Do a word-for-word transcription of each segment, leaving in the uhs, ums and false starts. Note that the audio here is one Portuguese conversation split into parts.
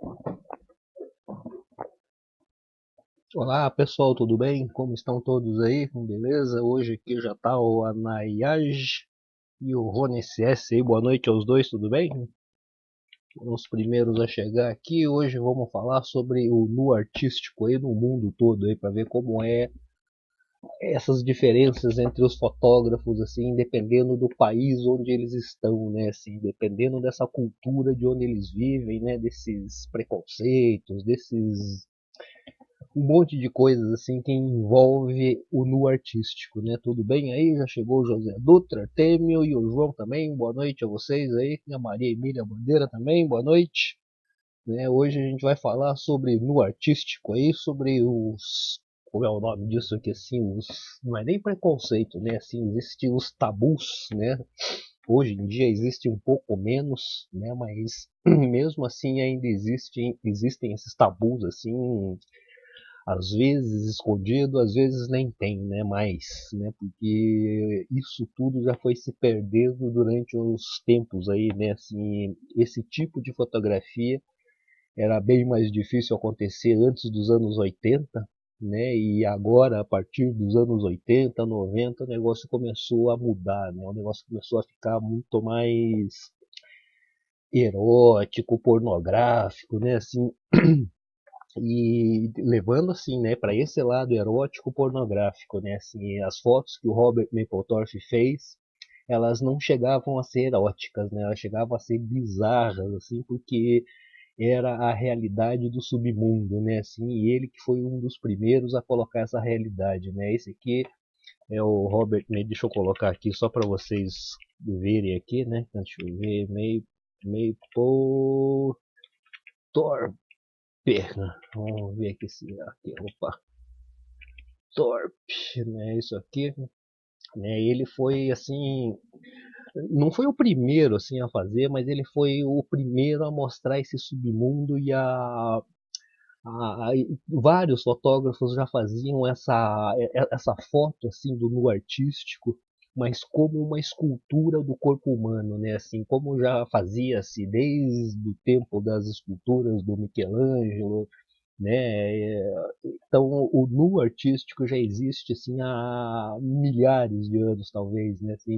Olá pessoal, tudo bem? Como estão todos aí? Beleza? Hoje aqui já tá o Anayaj e o Rony S S aí. Boa noite aos dois, tudo bem? Os primeiros a chegar aqui. Hoje vamos falar sobre o nu artístico aí no mundo todo aí para ver como é essas diferenças entre os fotógrafos assim, dependendo do país onde eles estão, né? Assim, dependendo dessa cultura de onde eles vivem, né? Desses preconceitos, desses um monte de coisas assim que envolve o nu artístico, né? Tudo bem aí? Já chegou o José Dutra, Artemio e o João também. Boa noite a vocês aí. E a Maria Emília Bandeira também. Boa noite. Né? Hoje a gente vai falar sobre nu artístico aí, sobre os como é o nome disso aqui assim, os não é nem preconceito, né? Assim, existem os tabus, né? Hoje em dia existe um pouco menos, né? Mas mesmo assim ainda existem existem esses tabus assim, às vezes escondido, às vezes nem tem, né, mais, né, porque isso tudo já foi se perdendo durante os tempos aí, né, assim, esse tipo de fotografia era bem mais difícil acontecer antes dos anos oitenta, né, e agora, a partir dos anos oitenta, noventa, o negócio começou a mudar, né, o negócio começou a ficar muito mais erótico, pornográfico, né, assim, e levando assim, né, para esse lado erótico pornográfico, né, assim, as fotos que o Robert Mapplethorpe fez, elas não chegavam a ser eróticas, né, elas chegavam a ser bizarras, assim, porque era a realidade do submundo, né, assim, e ele que foi um dos primeiros a colocar essa realidade, né, esse aqui é o Robert, né, deixa eu colocar aqui só para vocês verem aqui, né, deixa eu ver, Mapplethorpe, vamos ver aqui se aqui, opa, Thorpe, né? Isso aqui, né? Ele foi assim, não foi o primeiro assim a fazer, mas ele foi o primeiro a mostrar esse submundo e a, a, a vários fotógrafos já faziam essa essa foto assim do nu artístico, mas como uma escultura do corpo humano, né? Assim, como já fazia-se desde o tempo das esculturas do Michelangelo, né? Então o nu artístico já existe assim há milhares de anos talvez, né? Assim,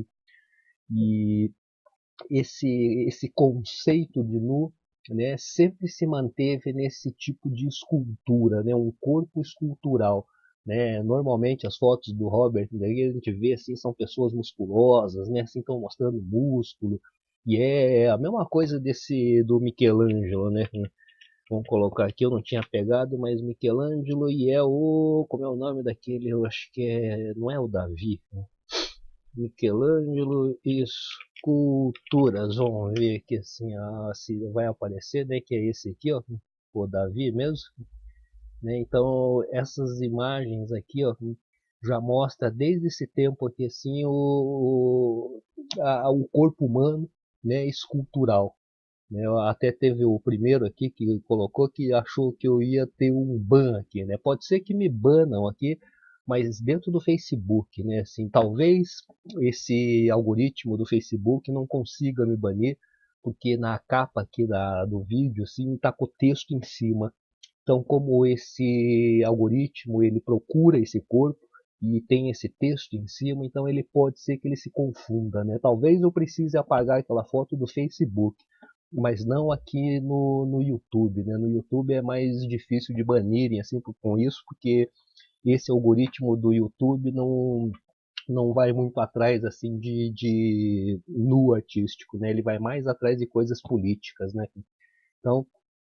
e esse esse conceito de nu, né, sempre se manteve nesse tipo de escultura, né, um corpo escultural. Né? Normalmente as fotos do Robert daí a gente vê assim são pessoas musculosas, né, assim estão mostrando músculo, e é a mesma coisa desse do Michelangelo, né? Vamos colocar aqui, eu não tinha pegado, mas Michelangelo e é o. Como é o nome daquele? Eu acho que é. Não é o Davi. Né? Michelangelo Esculturas. Vamos ver aqui assim, ah, se vai aparecer, né? Que é esse aqui, ó. O Davi mesmo. Né? Então, essas imagens aqui, ó. Já mostra desde esse tempo aqui assim o, a, o corpo humano, né, escultural. Né? Até teve o primeiro aqui que colocou que achou que eu ia ter um ban aqui, né? Pode ser que me banam aqui, mas dentro do Facebook, né? Assim, talvez esse algoritmo do Facebook não consiga me banir, porque na capa aqui da, do vídeo, assim, tá com o texto em cima. Então, como esse algoritmo ele procura esse corpo e tem esse texto em cima, então ele pode ser que ele se confunda, né? Talvez eu precise apagar aquela foto do Facebook, mas não aqui no, no YouTube, né? No YouTube é mais difícil de banirem assim com isso, porque esse algoritmo do YouTube não não vai muito atrás assim de, de nu artístico, né? Ele vai mais atrás de coisas políticas, né? Então,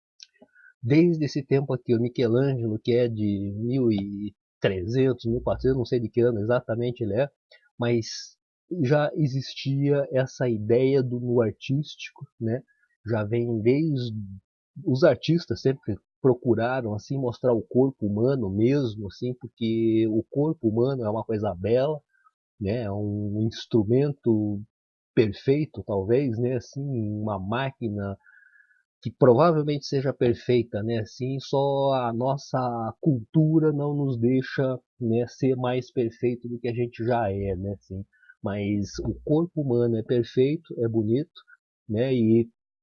desde esse tempo aqui, o Michelangelo, que é de mil e trezentos, mil e quatrocentos, não sei de que ano exatamente ele é, mas já existia essa ideia do nu artístico, né? Já vem desde os artistas sempre procuraram assim mostrar o corpo humano mesmo, assim, porque o corpo humano é uma coisa bela, né? É um instrumento perfeito, talvez, né? Assim, uma máquina que provavelmente seja perfeita, né? Assim, só a nossa cultura não nos deixa, né, ser mais perfeito do que a gente já é, né? Assim, mas o corpo humano é perfeito, é bonito, né? E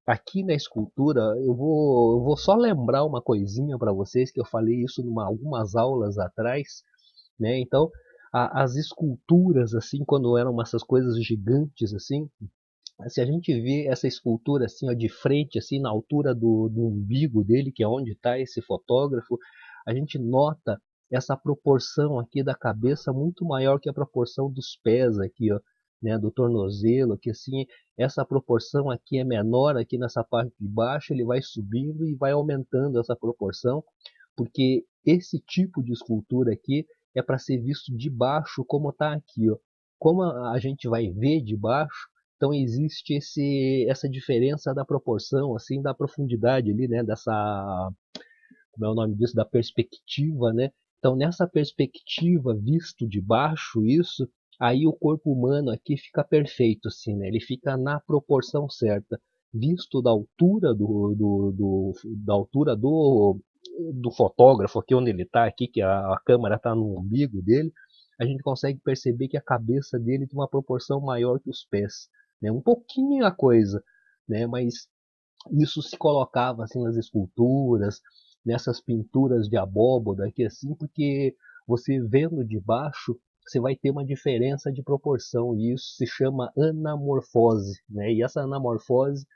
aqui na escultura, eu vou, eu vou só lembrar uma coisinha para vocês, que eu falei isso em algumas aulas atrás, né? Então, a, as esculturas, assim, quando eram essas coisas gigantes, assim, se a gente vê essa escultura assim, ó, de frente, assim, na altura do, do umbigo dele, que é onde está esse fotógrafo, a gente nota essa proporção aqui da cabeça muito maior que a proporção dos pés aqui, ó, né, do tornozelo, que assim, essa proporção aqui é menor aqui nessa parte de baixo, ele vai subindo e vai aumentando essa proporção, porque esse tipo de escultura aqui é para ser visto de baixo como está aqui, ó. Como a gente vai ver de baixo, então existe esse, essa diferença da proporção, assim, da profundidade ali, né, dessa, como é o nome disso, da perspectiva, né? Então nessa perspectiva, visto de baixo isso, aí o corpo humano aqui fica perfeito, assim, né? Ele fica na proporção certa, visto da altura do, do, do da altura do, do fotógrafo aqui onde ele está aqui, que a, a câmera está no umbigo dele, a gente consegue perceber que a cabeça dele tem uma proporção maior que os pés, né? Um pouquinho a coisa, né? Mas isso se colocava assim nas esculturas, nessas pinturas de abóboda aqui assim, porque você vendo de baixo, você vai ter uma diferença de proporção e isso se chama anamorfose, né? E essa anamorfose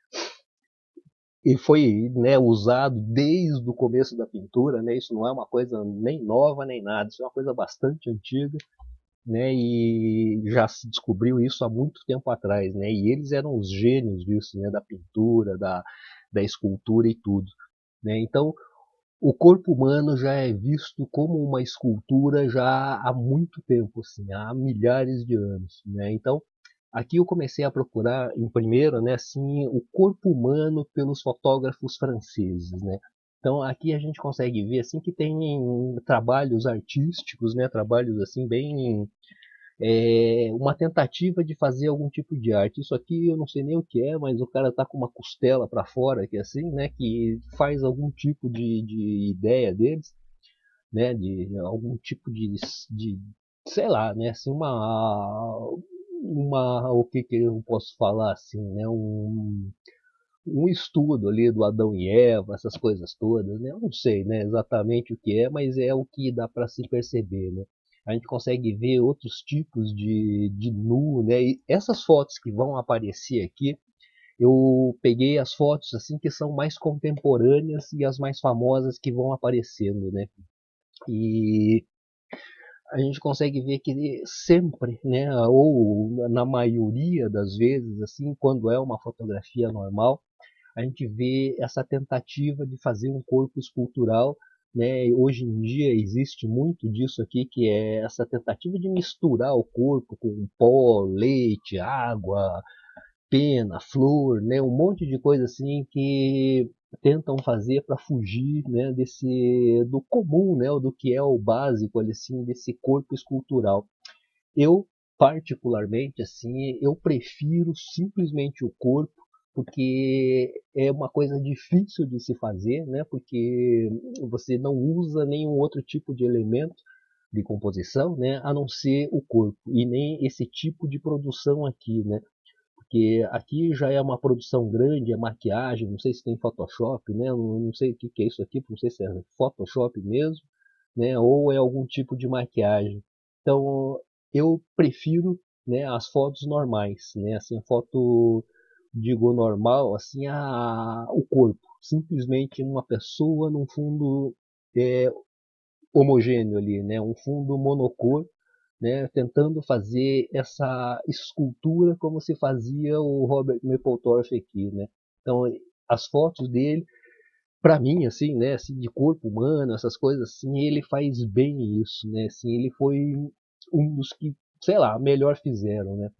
e foi, né, usado desde o começo da pintura, né? Isso não é uma coisa nem nova nem nada, isso é uma coisa bastante antiga, né? E já se descobriu isso há muito tempo atrás, né? E eles eram os gênios disso, né? Da pintura, da, da escultura e tudo, né? Então, o corpo humano já é visto como uma escultura já há muito tempo, assim, há milhares de anos, né? Então, aqui eu comecei a procurar, em primeiro, né, assim, o corpo humano pelos fotógrafos franceses, né? Então, aqui a gente consegue ver assim que tem trabalhos artísticos, né, trabalhos assim bem é uma tentativa de fazer algum tipo de arte. Isso aqui eu não sei nem o que é, mas o cara tá com uma costela para fora, que é assim, né, que faz algum tipo de, de ideia deles, né, de algum tipo de, de sei lá, né, assim uma uma o que que eu posso falar assim, né, um um estudo ali do Adão e Eva, essas coisas todas, né? Eu não sei, né, exatamente o que é, mas é o que dá para se perceber, né? A gente consegue ver outros tipos de, de nu, né? E essas fotos que vão aparecer aqui, eu peguei as fotos assim que são mais contemporâneas e as mais famosas que vão aparecendo, né? E a gente consegue ver que sempre, né, ou na maioria das vezes, assim, quando é uma fotografia normal, a gente vê essa tentativa de fazer um corpo escultural, né? Hoje em dia existe muito disso aqui, que é essa tentativa de misturar o corpo com pó, leite, água, pena, flor, né? Um monte de coisa assim que tentam fazer para fugir, né, desse do comum, né, do que é o básico ali, assim, desse corpo escultural. Eu, particularmente, assim, eu prefiro simplesmente o corpo, porque é uma coisa difícil de se fazer, né? Porque você não usa nenhum outro tipo de elemento de composição, né? A não ser o corpo, e nem esse tipo de produção aqui, né? Porque aqui já é uma produção grande, é maquiagem, não sei se tem Photoshop, né? Não, não sei o que, que é isso aqui, não sei se é Photoshop mesmo, né? Ou é algum tipo de maquiagem. Então eu prefiro, né, as fotos normais, né? Assim, a foto, digo normal, assim, a, o corpo, simplesmente uma pessoa num fundo é, homogêneo ali, né? Um fundo monocor, né, tentando fazer essa escultura como se fazia o Robert Mapplethorpe aqui, né? Então, as fotos dele, para mim, assim, né, assim, de corpo humano, essas coisas assim, ele faz bem isso, né? Assim, ele foi um dos que, sei lá, melhor fizeram, né?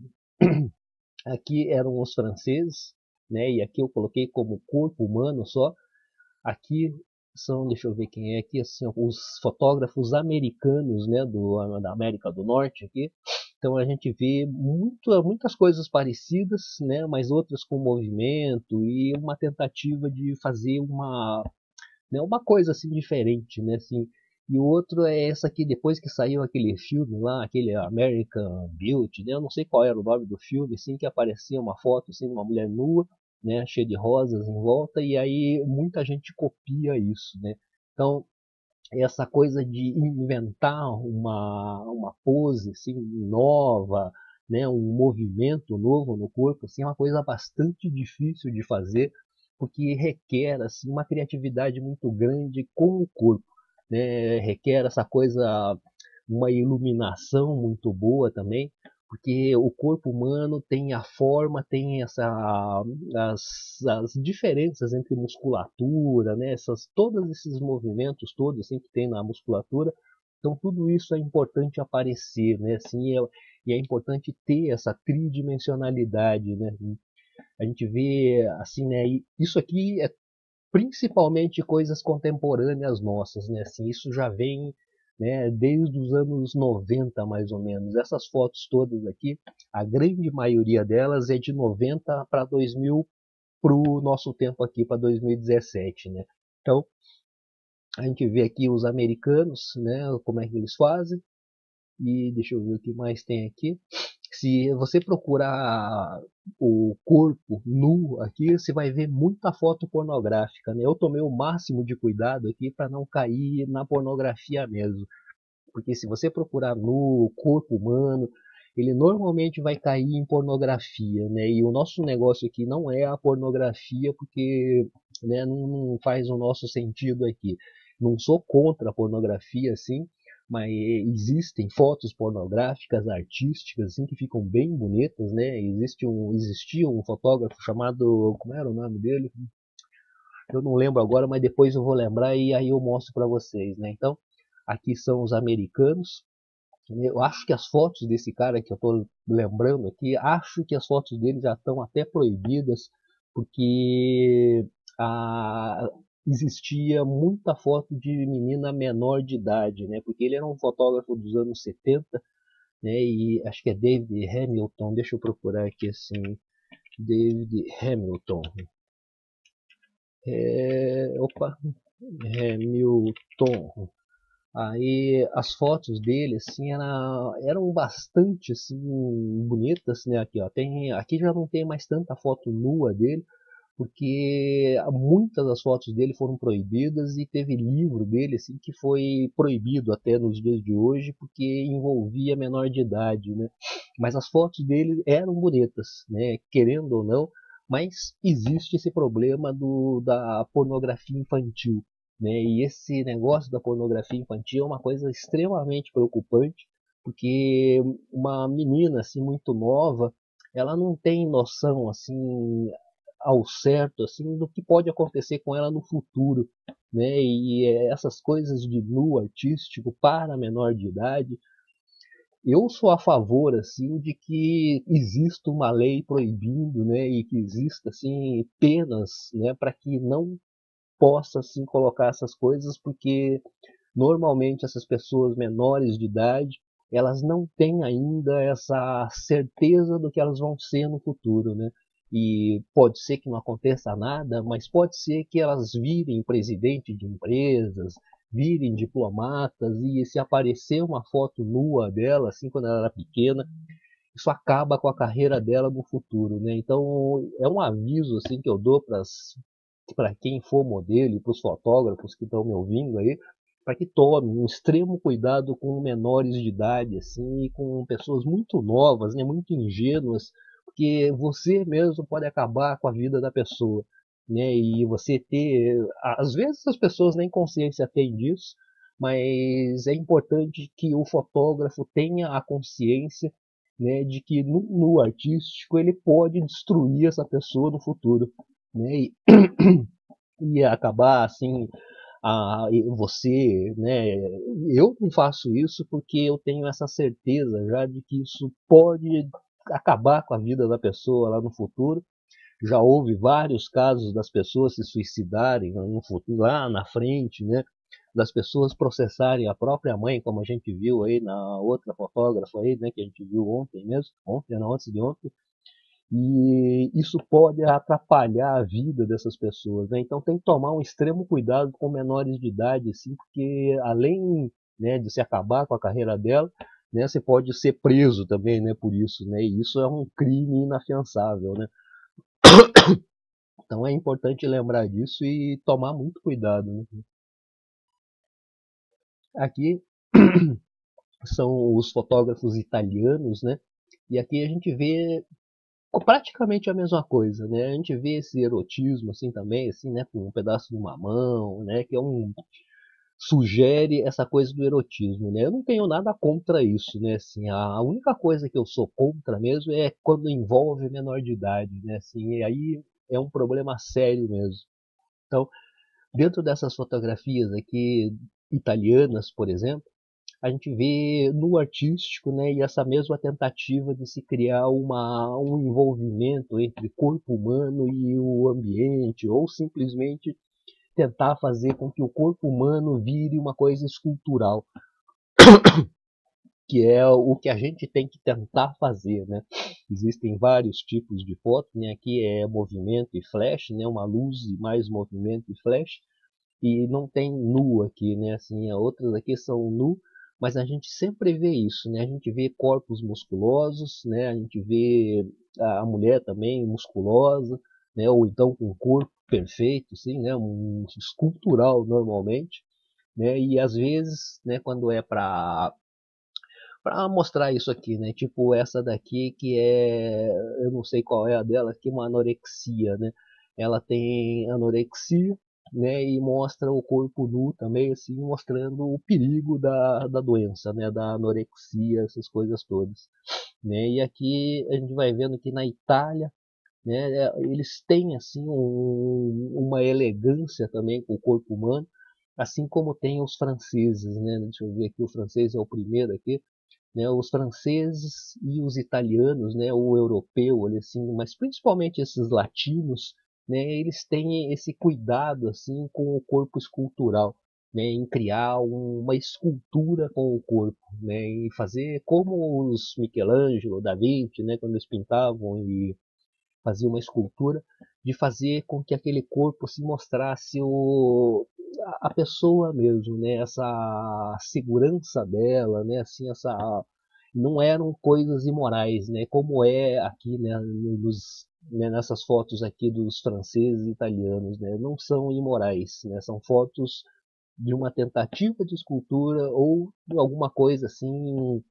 Aqui eram os franceses, né? E aqui eu coloquei como corpo humano só. Aqui são, deixa eu ver quem é aqui, assim, os fotógrafos americanos, né, do, da América do Norte aqui. Então a gente vê muito, muitas coisas parecidas, né, mas outras com movimento e uma tentativa de fazer uma, né, uma coisa assim diferente, né, assim. E o outro é essa aqui, depois que saiu aquele filme lá, aquele American Beauty, né, eu não sei qual era o nome do filme, assim, que aparecia uma foto assim, de uma mulher nua, né, cheia de rosas em volta, e aí muita gente copia isso, né? Então, essa coisa de inventar uma, uma pose assim, nova, né, um movimento novo no corpo, assim, é uma coisa bastante difícil de fazer, porque requer assim, uma criatividade muito grande com o corpo, né, requer essa coisa, uma iluminação muito boa também, porque o corpo humano tem a forma, tem essa, as, as diferenças entre musculatura, né, essas, todos esses movimentos todos assim, que tem na musculatura, então tudo isso é importante aparecer, né, assim, é, e é importante ter essa tridimensionalidade, né, a gente vê assim, né, isso aqui é principalmente coisas contemporâneas nossas, né? Assim, isso já vem, né, desde os anos noventa, mais ou menos. Essas fotos todas aqui, a grande maioria delas é de noventa para dois mil, para o nosso tempo aqui, para dois mil e dezessete, né? Então, a gente vê aqui os americanos, né, como é que eles fazem. E deixa eu ver o que mais tem aqui. Se você procurar o corpo nu aqui, você vai ver muita foto pornográfica, né? Eu tomei o máximo de cuidado aqui para não cair na pornografia mesmo. Porque se você procurar nu, corpo humano, ele normalmente vai cair em pornografia, né? E o nosso negócio aqui não é a pornografia, porque, né, não faz o nosso sentido aqui. Não sou contra a pornografia, assim, mas existem fotos pornográficas, artísticas, assim, que ficam bem bonitas, né? Existe um, existia um fotógrafo chamado, como era o nome dele? Eu não lembro agora, mas depois eu vou lembrar e aí eu mostro para vocês, né? Então, aqui são os americanos. Eu acho que as fotos desse cara que eu estou lembrando aqui, acho que as fotos dele já estão até proibidas, porque a, existia muita foto de menina menor de idade, né? Porque ele era um fotógrafo dos anos setenta, né? E acho que é David Hamilton, deixa eu procurar aqui assim, David Hamilton. É, opa, Hamilton. Aí as fotos dele assim era, eram bastante assim bonitas, né? Aqui, ó, tem, aqui já não tem mais tanta foto nua dele, porque muitas das fotos dele foram proibidas e teve livro dele assim que foi proibido até nos dias de hoje porque envolvia menor de idade, né? Mas as fotos dele eram bonitas, né? Querendo ou não, mas existe esse problema do, da pornografia infantil, né? E esse negócio da pornografia infantil é uma coisa extremamente preocupante, porque uma menina assim muito nova, ela não tem noção assim ao certo assim do que pode acontecer com ela no futuro, né? E essas coisas de nu artístico para menor de idade, eu sou a favor assim de que exista uma lei proibindo, né, e que exista assim penas, né, para que não possa assim colocar essas coisas, porque normalmente essas pessoas menores de idade, elas não têm ainda essa certeza do que elas vão ser no futuro, né? E pode ser que não aconteça nada, mas pode ser que elas virem presidente de empresas, virem diplomatas, e se aparecer uma foto nua dela, assim, quando ela era pequena, isso acaba com a carreira dela no futuro, né? Então é um aviso assim que eu dou para para quem for modelo e para os fotógrafos que estão me ouvindo aí, para que tomem um extremo cuidado com menores de idade, assim, e com pessoas muito novas, né, muito ingênuas, porque você mesmo pode acabar com a vida da pessoa, né? E você ter, às vezes as pessoas nem consciência têm disso, mas é importante que o fotógrafo tenha a consciência, né, de que no, no artístico ele pode destruir essa pessoa no futuro, né? E, e acabar assim, a, você, né? Eu não faço isso porque eu tenho essa certeza já de que isso pode acabar com a vida da pessoa lá no futuro. Já houve vários casos das pessoas se suicidarem no futuro, lá na frente, né? Das pessoas processarem a própria mãe, como a gente viu aí na outra fotógrafa aí, né? Que a gente viu ontem mesmo, ontem, não, antes de ontem. E isso pode atrapalhar a vida dessas pessoas, né? Então tem que tomar um extremo cuidado com menores de idade, assim, porque além, né, de se acabar com a carreira dela, né, você pode ser preso também, né, por isso, né? E isso é um crime inafiançável, né? Então é importante lembrar disso e tomar muito cuidado, né? Aqui são os fotógrafos italianos, né? E aqui a gente vê praticamente a mesma coisa, né? A gente vê esse erotismo assim também, assim, né? Com um pedaço de uma mão, né? Que é um sugere essa coisa do erotismo, né? Eu não tenho nada contra isso, né? Assim, a única coisa que eu sou contra mesmo é quando envolve menor de idade, né? Assim, e aí é um problema sério mesmo. Então, dentro dessas fotografias aqui italianas, por exemplo, a gente vê no artístico, né, e essa mesma tentativa de se criar uma, um envolvimento entre corpo humano e o ambiente, ou simplesmente tentar fazer com que o corpo humano vire uma coisa escultural, que é o que a gente tem que tentar fazer, né? Existem vários tipos de foto, né? Aqui é movimento e flash, né? Uma luz e mais movimento e flash, e não tem nu aqui, né? Assim, outras aqui são nu, mas a gente sempre vê isso, né? A gente vê corpos musculosos, né? A gente vê a mulher também musculosa, né? Ou então com um corpo perfeito, assim, né? Um escultural normalmente, né? E às vezes, né? Quando é para para mostrar isso aqui, né? Tipo essa daqui que é, eu não sei qual é a dela, que é uma anorexia, né? Ela tem anorexia, né? E mostra o corpo nu também, assim, mostrando o perigo da, da doença, né? Da anorexia, essas coisas todas, né? E aqui a gente vai vendo que na Itália, né? Eles têm assim um, uma elegância também com o corpo humano, assim como tem os franceses, né? Deixa eu ver aqui, o francês é o primeiro aqui, né, os franceses e os italianos, né, o europeu, assim, mas principalmente esses latinos, né, eles têm esse cuidado assim com o corpo escultural, né, em criar uma escultura com o corpo, né, e fazer como os Michelangelo, Da Vinci, né, quando eles pintavam e faziam uma escultura, de fazer com que aquele corpo se mostrasse o, a pessoa mesmo, né? Essa segurança dela, né? Assim, essa não eram coisas imorais, né? Como é aqui, né? Nos, né? Nessas fotos aqui dos franceses e italianos, né? Não são imorais, né? São fotos de uma tentativa de escultura ou de alguma coisa assim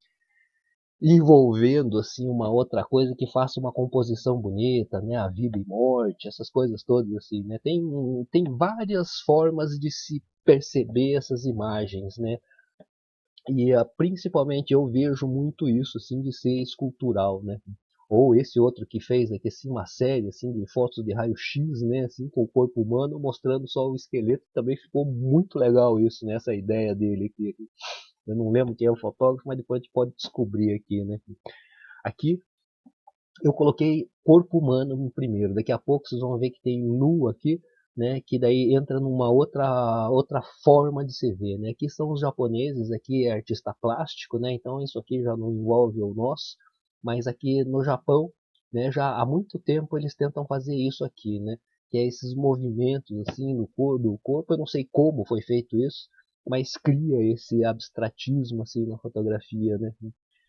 envolvendo assim uma outra coisa que faça uma composição bonita, né, a vida e morte, essas coisas todas assim, né? Tem tem várias formas de se perceber essas imagens, né? E uh, principalmente eu vejo muito isso assim de ser escultural, né? Ou esse outro que fez aqui assim uma série assim de fotos de raio-x, né, assim com o corpo humano mostrando só o esqueleto, também ficou muito legal isso, né, essa ideia dele aqui. Eu não lembro quem é o fotógrafo, mas depois a gente pode descobrir aqui, né? Aqui eu coloquei corpo humano no primeiro. Daqui a pouco vocês vão ver que tem nu aqui, né? Que daí entra numa outra outra forma de se ver, né? Aqui são os japoneses, aqui é artista plástico, né? Então isso aqui já não envolve o nosso, mas aqui no Japão, né? Já há muito tempo eles tentam fazer isso aqui, né? Que é esses movimentos assim no corpo, do corpo. Eu não sei como foi feito isso, mas cria esse abstratismo assim na fotografia, né?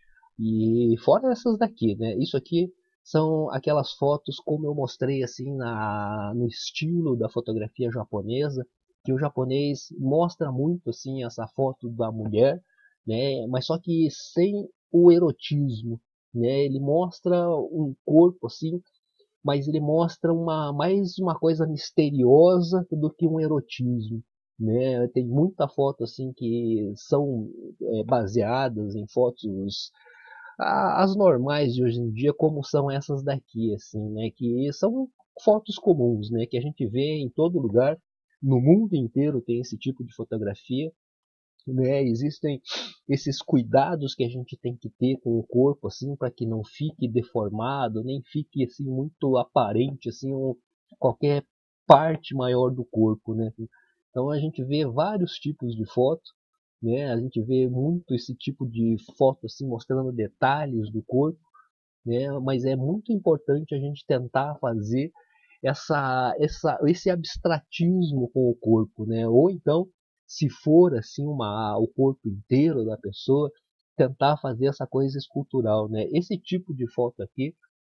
E fora essas daqui, né? Isso aqui são aquelas fotos como eu mostrei assim na no estilo da fotografia japonesa, que o japonês mostra muito assim essa foto da mulher, né? Mas só que sem o erotismo, né? Ele mostra um corpo assim, mas ele mostra uma mais uma coisa misteriosa do que um erotismo, né? Tem muita foto assim que são é, baseadas em fotos as normais de hoje em dia, como são essas daqui, assim, né? Que são fotos comuns, né? Que a gente vê em todo lugar, no mundo inteiro tem esse tipo de fotografia, né? Existem esses cuidados que a gente tem que ter com o corpo, assim, para que não fique deformado, nem fique assim muito aparente, assim, um, qualquer parte maior do corpo, né? Então a gente vê vários tipos de fotos, né? A gente vê muito esse tipo de foto assim mostrando detalhes do corpo, né? Mas é muito importante a gente tentar fazer essa, essa, esse abstratismo com o corpo, né? Ou então, se for assim uma, o corpo inteiro da pessoa, tentar fazer essa coisa escultural, né? Esse tipo de foto aqui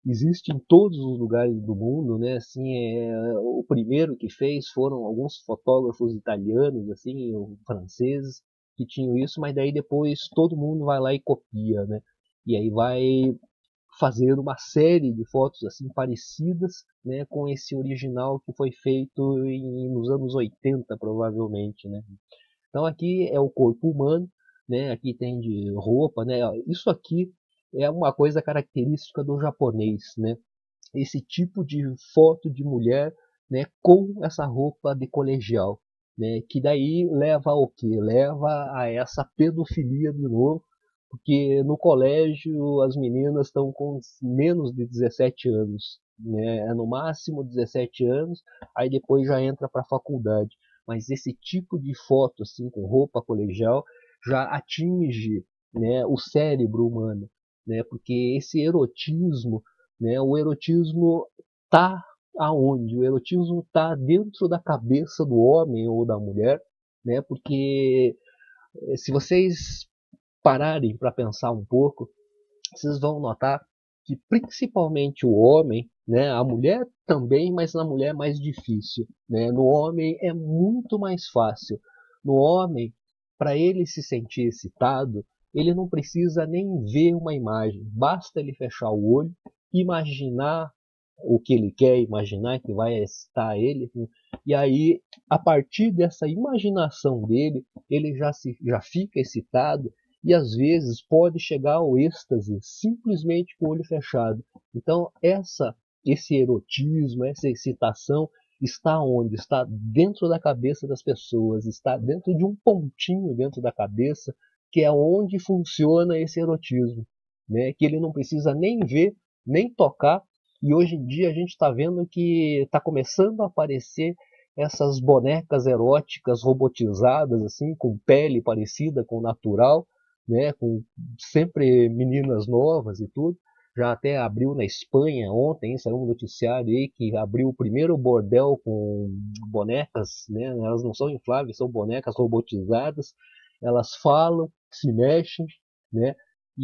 existe em todos os lugares do mundo, né? Assim, é, o primeiro que fez foram alguns fotógrafos italianos, assim, ou franceses, que tinham isso, mas daí depois todo mundo vai lá e copia, né? E aí vai fazer uma série de fotos assim parecidas, né, com esse original que foi feito em, nos anos oitenta, provavelmente, né? Então aqui é o corpo humano, né? Aqui tem de roupa, né? Isso aqui é uma coisa característica do japonês, né? Esse tipo de foto de mulher, né, com essa roupa de colegial, né? Que daí leva ao quê? Leva a essa pedofilia de novo, porque no colégio as meninas estão com menos de dezessete anos, né? É no máximo dezessete anos, aí depois já entra para a faculdade. Mas esse tipo de foto assim com roupa colegial já atinge, né, o cérebro humano, né? Porque esse erotismo, né, o erotismo tá aonde? O erotismo tá dentro da cabeça do homem ou da mulher, né? Porque se vocês pararem para pensar um pouco, vocês vão notar que principalmente o homem, né, a mulher também, mas na mulher é mais difícil, né? No homem é muito mais fácil. No homem, para ele se sentir excitado, ele não precisa nem ver uma imagem, basta ele fechar o olho, imaginar o que ele quer, imaginar que vai excitar ele, né? E aí, a partir dessa imaginação dele, ele já, se, já fica excitado e às vezes pode chegar ao êxtase simplesmente com o olho fechado. Então essa, esse erotismo, essa excitação está onde? Está dentro da cabeça das pessoas, está dentro de um pontinho dentro da cabeça que é onde funciona esse erotismo, né? Que ele não precisa nem ver, nem tocar. E hoje em dia a gente está vendo que está começando a aparecer essas bonecas eróticas robotizadas, assim, com pele parecida com o natural, né, com sempre meninas novas e tudo. Já até abriu na Espanha ontem, saiu um noticiário aí que abriu o primeiro bordel com bonecas, né, elas não são infláveis, são bonecas robotizadas, elas falam, se mexem, né,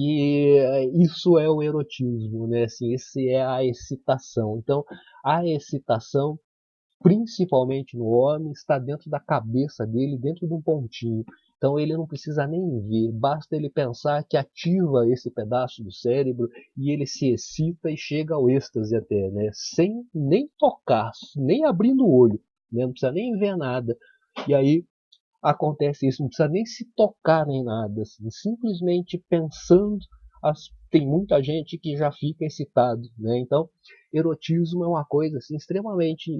e isso é o erotismo, né, assim, esse é a excitação. Então, a excitação, principalmente no homem, está dentro da cabeça dele, dentro de um pontinho. Então ele não precisa nem ver, basta ele pensar que ativa esse pedaço do cérebro e ele se excita e chega ao êxtase até, né? Sem nem tocar, nem abrindo o olho, né? Não precisa nem ver nada. E aí acontece isso, não precisa nem se tocar nem nada, assim, simplesmente pensando, as, tem muita gente que já fica excitado, né? Então, erotismo é uma coisa assim extremamente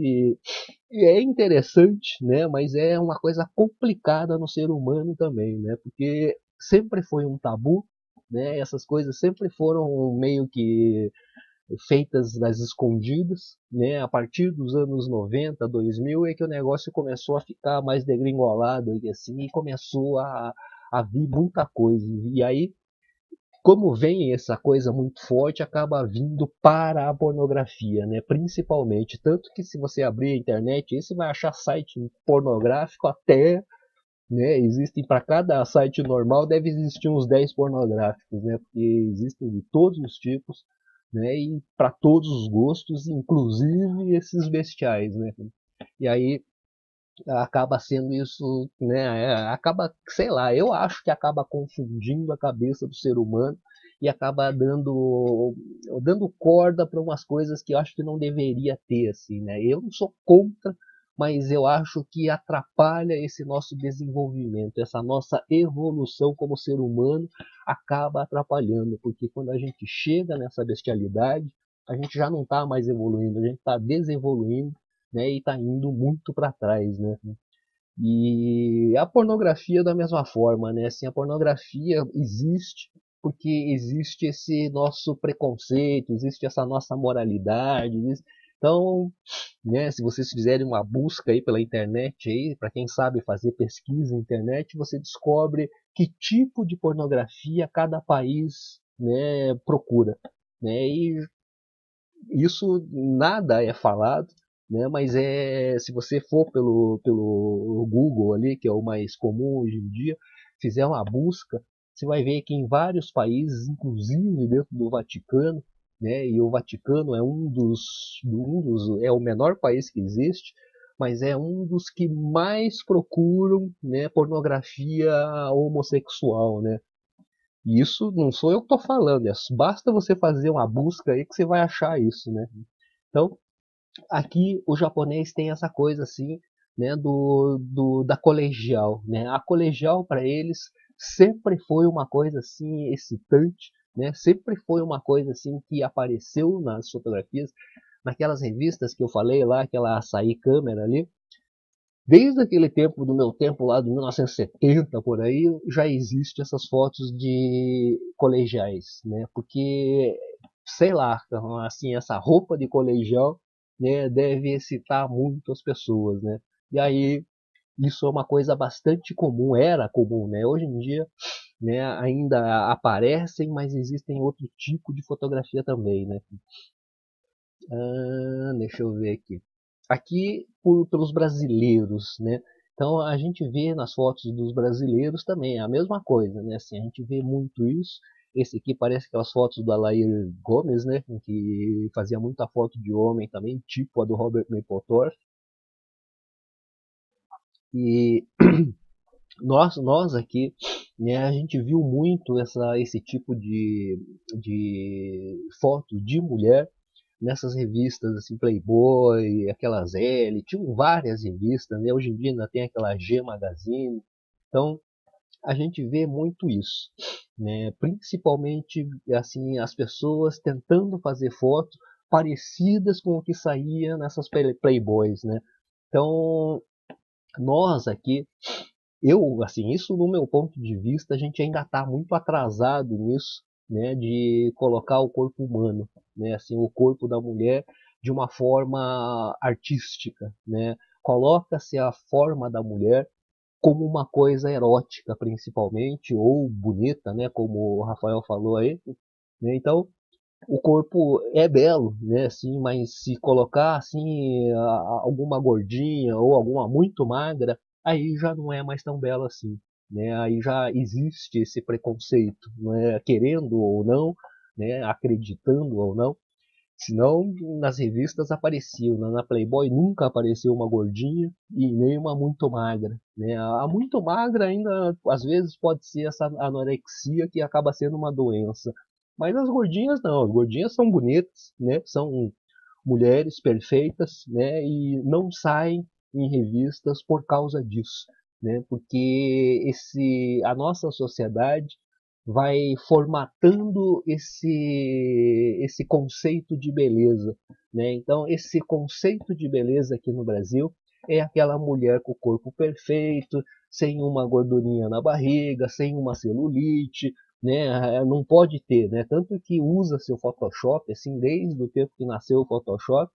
é interessante, né? Mas é uma coisa complicada no ser humano também, né? Porque sempre foi um tabu, né? Essas coisas sempre foram meio que feitas nas escondidas, né? A partir dos anos noventa, dois mil é que o negócio começou a ficar mais degringolado e assim, e começou a, a vir muita coisa. E aí, como vem essa coisa muito forte, acaba vindo para a pornografia, né? Principalmente. Tanto que se você abrir a internet, aí você vai achar site pornográfico até, né? Existem para cada site normal, deve existir uns dez pornográficos, né? Porque existem de todos os tipos, né? E para todos os gostos, inclusive esses bestiais, né? E aí acaba sendo isso, né? É, acaba, sei lá, eu acho que acaba confundindo a cabeça do ser humano e acaba dando dando corda para umas coisas que eu acho que não deveria ter, assim, né? Eu não sou contra, mas eu acho que atrapalha esse nosso desenvolvimento, essa nossa evolução como ser humano acaba atrapalhando, porque quando a gente chega nessa bestialidade, a gente já não está mais evoluindo, a gente está desevoluindo, né, e está indo muito para trás, né? E a pornografia da mesma forma, né? Assim, a pornografia existe porque existe esse nosso preconceito, existe essa nossa moralidade. Existe... Então, né, se vocês fizerem uma busca aí pela internet aí, para quem sabe fazer pesquisa na internet, você descobre que tipo de pornografia cada país, né, procura, né? E isso nada é falado, né? Mas é, se você for pelo, pelo Google ali, que é o mais comum hoje em dia, fizer uma busca, você vai ver que em vários países, inclusive dentro do Vaticano, né? E o Vaticano é um dos, um dos é o menor país que existe, mas é um dos que mais procuram, né, pornografia homossexual, né? E isso não sou eu que estou falando, é, basta você fazer uma busca aí que você vai achar isso, né? Então, aqui o japonês tem essa coisa assim, né, do, do da colegial, né? A colegial para eles sempre foi uma coisa assim excitante, né? Sempre foi uma coisa assim que apareceu nas fotografias, naquelas revistas que eu falei lá, aquela açaí câmera ali. Desde aquele tempo, do meu tempo lá, de mil novecentos e setenta, por aí, já existe essas fotos de colegiais, né? Porque, sei lá, assim, essa roupa de colegial, né, deve excitar muito as pessoas, né? E aí, isso é uma coisa bastante comum, era comum, né? Hoje em dia, né, ainda aparecem, mas existem outro tipo de fotografia também, né? Ah, deixa eu ver aqui. Aqui por, pelos brasileiros, né? Então a gente vê nas fotos dos brasileiros também a mesma coisa, né? Assim, a gente vê muito isso. Esse aqui parece aquelas fotos do Alair Gomes, né? Que fazia muita foto de homem também, tipo a do Robert Mapplethorpe. E nós, nós aqui, né, a gente viu muito essa, esse tipo de, de foto de mulher nessas revistas assim, Playboy, aquelas L, tinham várias revistas, né? Hoje em dia ainda tem aquela G Magazine. Então, a gente vê muito isso, né? Principalmente assim as pessoas tentando fazer fotos parecidas com o que saía nessas Playboys, né? Então, nós aqui, eu, assim, isso no meu ponto de vista, a gente ainda está muito atrasado nisso, né, de colocar o corpo humano, né, assim, o corpo da mulher de uma forma artística, né, coloca-se a forma da mulher como uma coisa erótica, principalmente, ou bonita, né, como o Rafael falou aí, né, então o corpo é belo, né, assim, mas se colocar assim alguma gordinha ou alguma muito magra, aí já não é mais tão belo assim, né? Aí já existe esse preconceito, né? Querendo ou não, né? Acreditando ou não. Senão nas revistas apareciam, né? Na Playboy nunca apareceu uma gordinha e nem uma muito magra, né? A muito magra ainda às vezes pode ser essa anorexia que acaba sendo uma doença, mas as gordinhas não, as gordinhas são bonitas, né? São mulheres perfeitas, né? E não saem em revistas por causa disso, né? Porque esse a nossa sociedade vai formatando esse esse conceito de beleza, né? Então esse conceito de beleza aqui no Brasil é aquela mulher com o corpo perfeito, sem uma gordurinha na barriga, sem uma celulite, né? Não pode ter, né? Tanto que usa seu Photoshop, assim, desde o tempo que nasceu o Photoshop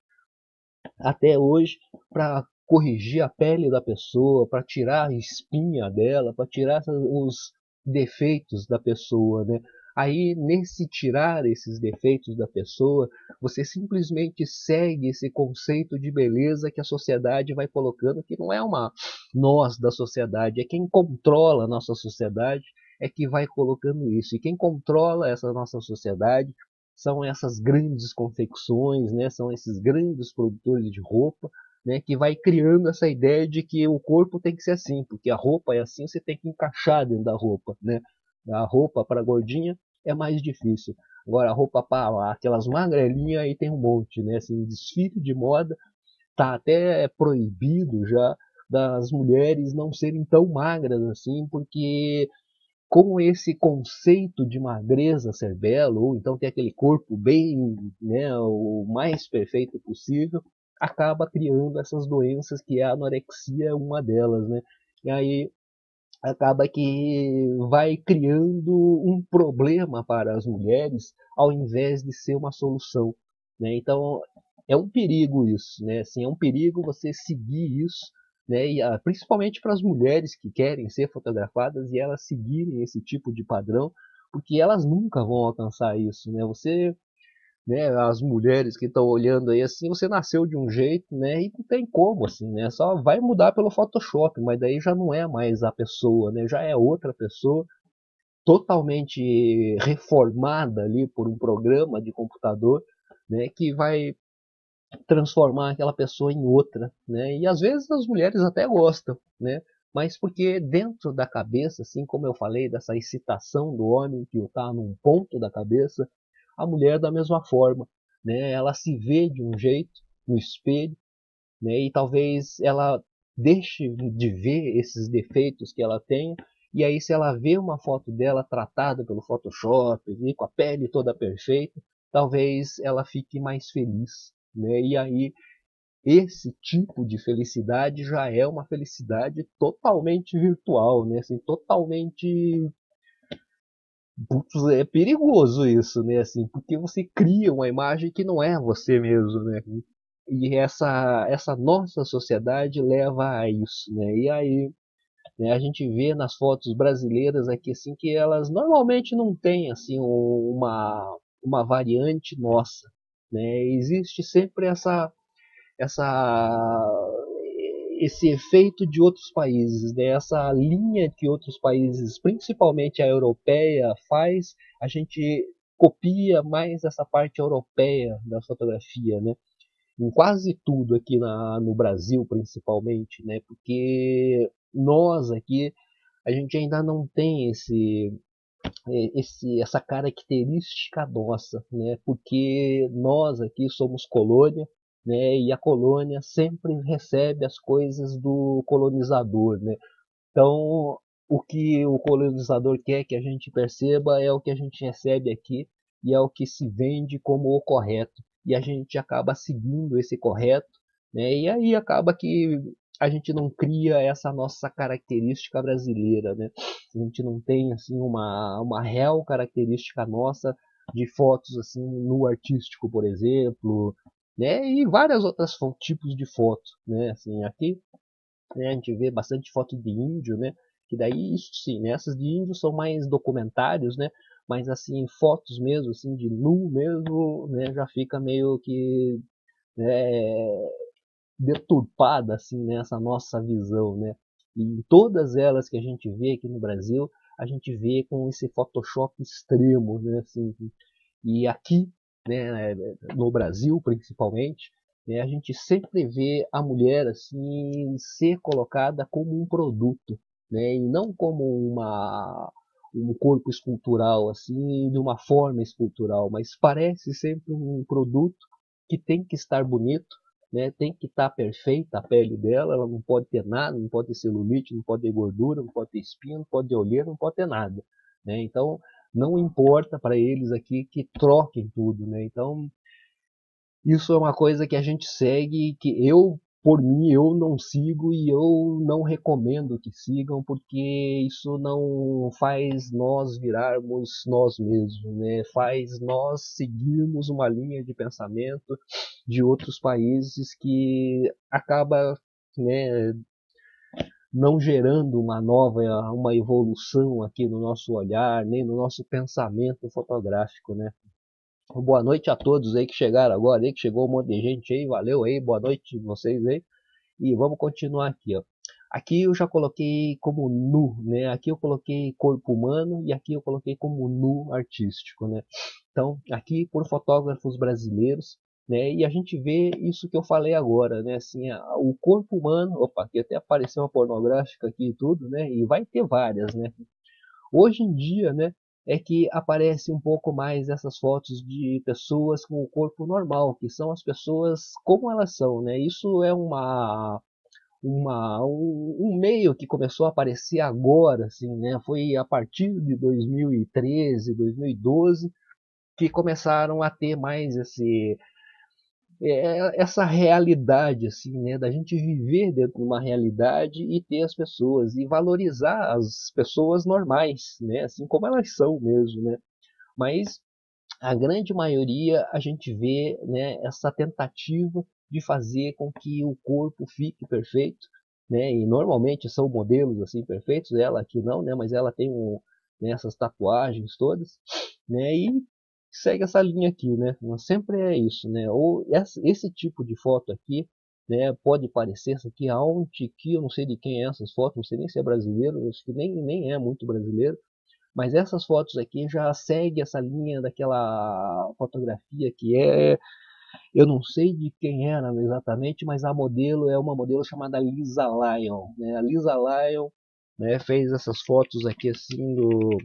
até hoje, para corrigir a pele da pessoa, para tirar a espinha dela, para tirar os defeitos da pessoa, né? Aí, nesse tirar esses defeitos da pessoa, você simplesmente segue esse conceito de beleza que a sociedade vai colocando, que não é uma nós da sociedade, é quem controla a nossa sociedade, é que vai colocando isso. E quem controla essa nossa sociedade são essas grandes confecções, né? São esses grandes produtores de roupa, né? Que vai criando essa ideia de que o corpo tem que ser assim, porque a roupa é assim, você tem que encaixar dentro da roupa, né? A roupa para gordinha é mais difícil. Agora, a roupa para aquelas magrelinhas aí tem um monte, né? Assim, desfile de moda tá até proibido já das mulheres não serem tão magras assim, porque com esse conceito de magreza ser belo, ou então ter aquele corpo bem, né, o mais perfeito possível, acaba criando essas doenças que a anorexia é uma delas, né? E aí acaba que vai criando um problema para as mulheres ao invés de ser uma solução, né? Então é um perigo isso, né? Assim, é um perigo você seguir isso, né? E, ah, principalmente para as mulheres que querem ser fotografadas e elas seguirem esse tipo de padrão, porque elas nunca vão alcançar isso, né? Você, né, as mulheres que estão olhando aí assim, você nasceu de um jeito, né, e não tem como assim, né, só vai mudar pelo Photoshop, mas daí já não é mais a pessoa, né, já é outra pessoa, totalmente reformada ali por um programa de computador, né, que vai transformar aquela pessoa em outra, né? E às vezes as mulheres até gostam, né? Mas porque dentro da cabeça, assim como eu falei, dessa excitação do homem que está num ponto da cabeça, a mulher da mesma forma, né? Ela se vê de um jeito no espelho, né? E talvez ela deixe de ver esses defeitos que ela tem, e aí se ela vê uma foto dela tratada pelo Photoshop, e com a pele toda perfeita, talvez ela fique mais feliz, né? E aí esse tipo de felicidade já é uma felicidade totalmente virtual, né? Assim, totalmente, putz, é perigoso isso, né? Assim, porque você cria uma imagem que não é você mesmo, né? E essa essa nossa sociedade leva a isso, né? E aí, né, a gente vê nas fotos brasileiras aqui assim que elas normalmente não têm assim uma uma variante nossa, né? Existe sempre essa essa esse efeito de outros países, né? Essa linha que outros países, principalmente a europeia, faz, a gente copia mais essa parte europeia da fotografia, né? Em quase tudo aqui na, no Brasil, principalmente, né? Porque nós aqui, a gente ainda não tem esse, esse, essa característica nossa, né? Porque nós aqui somos colônia, né? E a colônia sempre recebe as coisas do colonizador, né? Então, o que o colonizador quer que a gente perceba é o que a gente recebe aqui e é o que se vende como o correto. E a gente acaba seguindo esse correto, né? E aí acaba que a gente não cria essa nossa característica brasileira, né? A gente não tem assim uma, uma real característica nossa de fotos assim no artístico, por exemplo, né? E várias outras tipos de fotos, né? Assim, aqui, né, a gente vê bastante foto de índio, né? Que daí, isso sim, né? Essas de índio são mais documentários, né? Mas assim, fotos mesmo, assim, de nu mesmo, né? Já fica meio que, né, deturpada, assim, nessa nossa visão, né? E todas elas que a gente vê aqui no Brasil, a gente vê com esse Photoshop extremo, né? Assim, e aqui, né, no Brasil principalmente, né, a gente sempre vê a mulher assim ser colocada como um produto, né, e não como uma um corpo escultural assim, de uma forma escultural, mas parece sempre um produto que tem que estar bonito, né, tem que estar perfeita a pele dela, ela não pode ter nada, não pode ter celulite, não pode ter gordura, não pode ter espinha, não pode ter olheira, não pode ter nada, né? Então não importa para eles aqui que troquem tudo, né? Então, isso é uma coisa que a gente segue, que eu, por mim, eu não sigo e eu não recomendo que sigam, porque isso não faz nós virarmos nós mesmos, né? Faz nós seguirmos uma linha de pensamento de outros países que acaba, né, não gerando uma nova, uma evolução aqui no nosso olhar, nem no nosso pensamento fotográfico, né? Boa noite a todos aí que chegaram agora, aí que chegou um monte de gente aí, valeu aí, boa noite vocês aí. E vamos continuar aqui, ó. Aqui eu já coloquei como nu, né? Aqui eu coloquei corpo humano e aqui eu coloquei como nu artístico, né? Então, aqui por fotógrafos brasileiros, né? E a gente vê isso que eu falei agora, né? Assim, a, o corpo humano, opa, aqui até apareceu uma pornográfica aqui e tudo, né? E vai ter várias, né? Hoje em dia, né, é que aparece um pouco mais essas fotos de pessoas com o corpo normal, que são as pessoas como elas são, né? Isso é uma uma, um, um meio que começou a aparecer agora, assim, né? Foi a partir de dois mil e treze, dois mil e doze que começaram a ter mais esse é, essa realidade, assim, né? Da gente viver dentro de uma realidade e ter as pessoas e valorizar as pessoas normais, né? Assim como elas são mesmo, né? Mas a grande maioria a gente vê, né, essa tentativa de fazer com que o corpo fique perfeito, né? E normalmente são modelos assim perfeitos, ela aqui não, né? Mas ela tem um, né, essas tatuagens todas, né? E segue essa linha aqui, né? Sempre é isso, né? Ou esse tipo de foto aqui, né? Pode parecer essa aqui, aonde que eu não sei de quem é essas fotos, não sei nem se é brasileiro, acho que nem nem é muito brasileiro, Mas essas fotos aqui já segue essa linha daquela fotografia que é, eu não sei de quem era exatamente, mas a modelo é uma modelo chamada Lisa Lyon, né? A Lisa Lyon, né, fez essas fotos aqui assim do,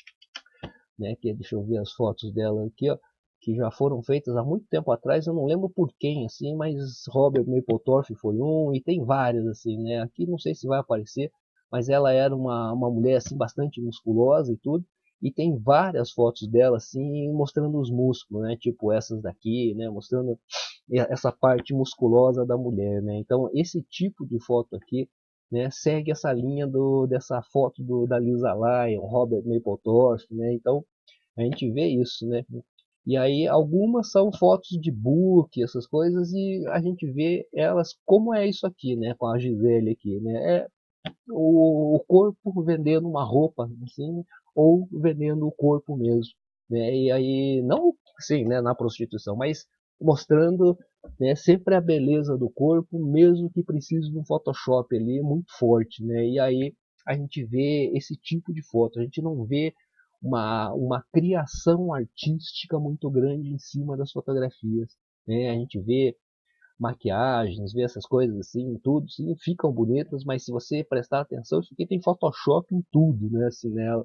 né, que deixa eu ver as fotos dela aqui, ó, que já foram feitas há muito tempo atrás, eu não lembro por quem assim, mas Robert Mapplethorpe foi um e tem vários assim, né? Aqui não sei se vai aparecer, mas ela era uma, uma mulher assim bastante musculosa e tudo. E tem várias fotos dela assim mostrando os músculos, né? Tipo essas daqui, né? Mostrando essa parte musculosa da mulher, né? Então esse tipo de foto aqui, né, segue essa linha do, dessa foto do, da Lisa Lyon, Robert Mapplethorpe, né? Então a gente vê isso, né? E aí algumas são fotos de book, essas coisas, e a gente vê elas como é isso aqui, né? Com a Gisele aqui, né? É o, o corpo vendendo uma roupa, assim, ou vendendo o corpo mesmo, né? E aí não, sim, né, na prostituição, mas mostrando, né, sempre a beleza do corpo, mesmo que precise de um Photoshop ali muito forte, né? E aí a gente vê esse tipo de foto, a gente não vê uma, uma criação artística muito grande em cima das fotografias, né? A gente vê maquiagens, ver essas coisas assim, tudo, sim, ficam bonitas, mas se você prestar atenção, isso aqui tem Photoshop em tudo, né, assim, nela.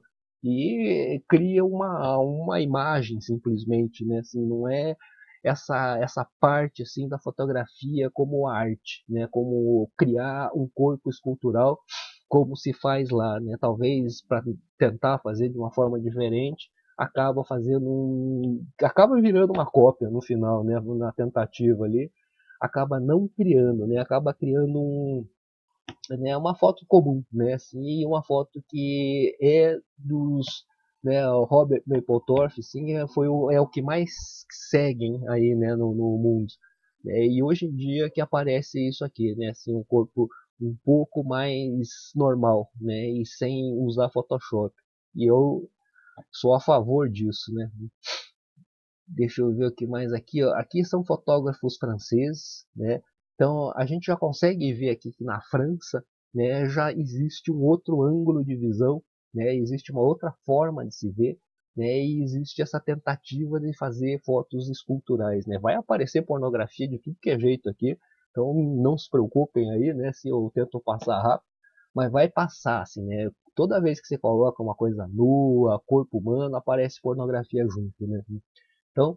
E cria uma, uma imagem simplesmente, né, assim, não é essa essa parte assim da fotografia como arte, né, como criar um corpo escultural como se faz lá, né, talvez para tentar fazer de uma forma diferente, acaba fazendo um, acaba virando uma cópia no final, né, na tentativa ali, acaba não criando, né? Acaba criando um, né, uma foto comum, né? Assim, uma foto que é dos, né, o Robert Mapplethorpe, assim, é, foi o, é o que mais seguem aí, né, no, no mundo. É, e hoje em dia que aparece isso aqui, né? Assim, um corpo um pouco mais normal, né? E sem usar Photoshop. E eu sou a favor disso, né? Deixa eu ver o que mais aqui, ó. Aqui são fotógrafos franceses, né? Então a gente já consegue ver aqui que na França, né, já existe um outro ângulo de visão, né? Existe uma outra forma de se ver, né? E existe essa tentativa de fazer fotos esculturais, né? Vai aparecer pornografia de tudo que é jeito aqui, então não se preocupem aí, né? Se eu tento passar rápido, mas vai passar, assim, né? Toda vez que você coloca uma coisa nua, corpo humano, aparece pornografia junto, né? Então,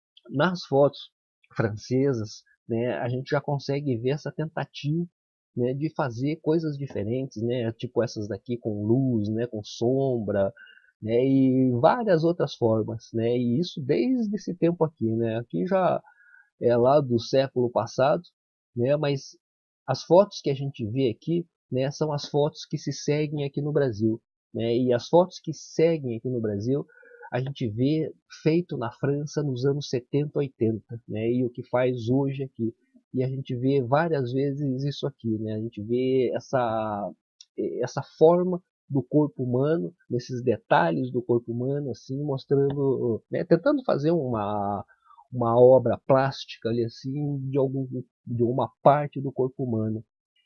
nas fotos francesas, né, a gente já consegue ver essa tentativa, né, de fazer coisas diferentes, né, tipo essas daqui com luz, né, com sombra, né, e várias outras formas, né, e isso desde esse tempo aqui, né, aqui já é lá do século passado, né, mas as fotos que a gente vê aqui, né, são as fotos que se seguem aqui no Brasil, né, e as fotos que seguem aqui no Brasil a gente vê feito na França nos anos setenta, oitenta, né, e o que faz hoje aqui. E a gente vê várias vezes isso aqui, né, a gente vê essa, essa forma do corpo humano, nesses detalhes do corpo humano, assim, mostrando, né, tentando fazer uma, uma obra plástica ali, assim, de, algum, de uma parte do corpo humano.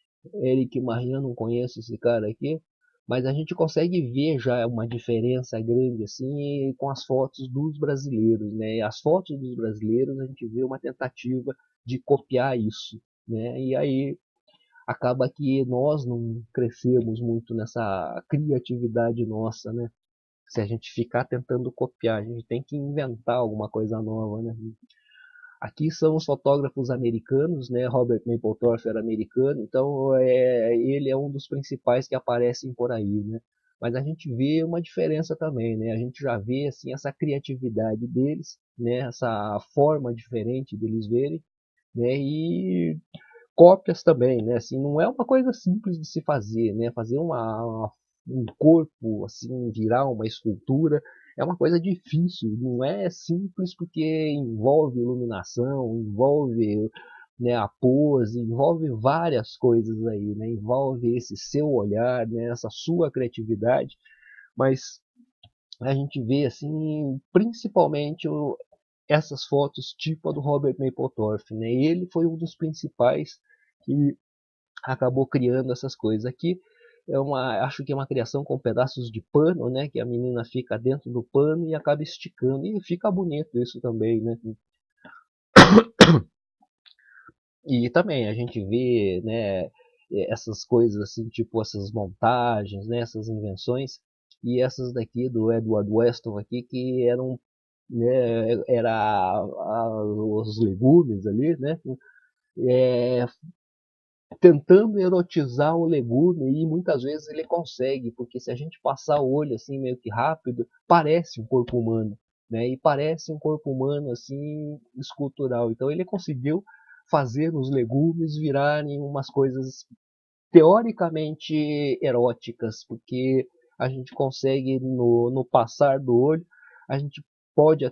Eric Maria, não conheço esse cara aqui, mas a gente consegue ver já uma diferença grande assim com as fotos dos brasileiros, né? E as fotos dos brasileiros a gente vê uma tentativa de copiar isso, né? E aí acaba que nós não crescemos muito nessa criatividade nossa, né? Se a gente ficar tentando copiar, a gente tem que inventar alguma coisa nova, né? Aqui são os fotógrafos americanos, né? Robert Mapplethorpe era americano, então é, ele é um dos principais que aparecem por aí, né? Mas a gente vê uma diferença também, né? A gente já vê assim essa criatividade deles, né? Essa forma diferente deles verem, né? E cópias também, né? Assim, não é uma coisa simples de se fazer, né? Fazer uma, uma- um corpo assim, virar uma escultura é uma coisa difícil, não é simples porque envolve iluminação, envolve, né, a pose, envolve várias coisas aí, né? Envolve esse seu olhar, né, essa sua criatividade, mas a gente vê assim, principalmente o- essas fotos tipo a do Robert Mapplethorpe, né? Ele foi um dos principais que acabou criando essas coisas aqui. é uma, acho que é uma criação com pedaços de pano, né, que a menina fica dentro do pano e acaba esticando, e fica bonito isso também, né. E também a gente vê, né, essas coisas assim, tipo essas montagens, né, essas invenções, e essas daqui do Edward Weston aqui, que eram, né, era a, a, os legumes ali, né, é, tentando erotizar o legume, e muitas vezes ele consegue, porque se a gente passar o olho assim meio que rápido, parece um corpo humano, né? E parece um corpo humano assim escultural. Então ele conseguiu fazer os legumes virarem umas coisas teoricamente eróticas, porque a gente consegue no, no passar do olho, a gente pode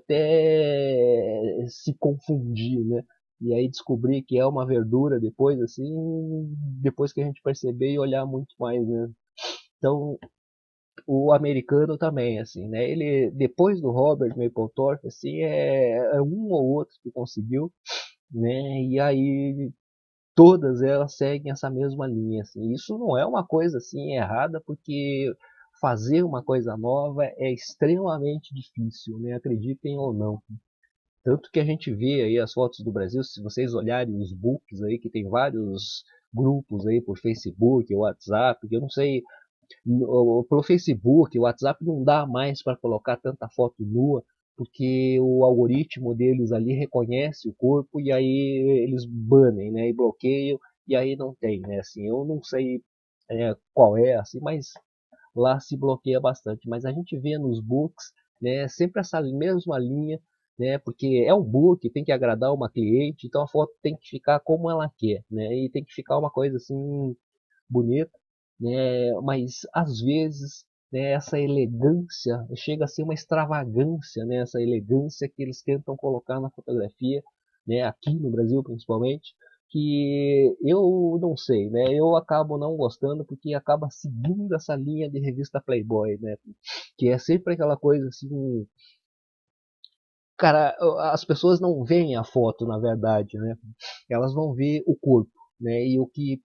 até se confundir, né? E aí descobrir que é uma verdura depois, assim, depois que a gente perceber e olhar muito mais, né? Então, o americano também, assim, né? Ele, depois do Robert Mapplethorpe, assim, é, é um ou outro que conseguiu, né? E aí todas elas seguem essa mesma linha, assim. Isso não é uma coisa assim errada, porque fazer uma coisa nova é extremamente difícil, né? Acreditem ou não. Tanto que a gente vê aí as fotos do Brasil, se vocês olharem os books aí, que tem vários grupos aí por Facebook, WhatsApp, que eu não sei, no- pelo Facebook, o WhatsApp não dá mais para colocar tanta foto nua, porque o algoritmo deles ali reconhece o corpo e aí eles banem, né, e bloqueiam, e aí não tem, né, assim, eu não sei é, qual é, assim, mas lá se bloqueia bastante, mas a gente vê nos books, né, sempre essa mesma linha, né, porque é um book, tem que agradar uma cliente, então a foto tem que ficar como ela quer, né, e tem que ficar uma coisa assim bonita, né? Mas às vezes, né, essa elegância chega a ser uma extravagância, né? Essa elegância que eles tentam colocar na fotografia, né? Aqui no Brasil principalmente, que eu não sei, né? Eu acabo não gostando porque acaba seguindo essa linha de revista Playboy, né? Que é sempre aquela coisa assim, cara, as pessoas não veem a foto na verdade, né? Elas vão ver o corpo, né? E o que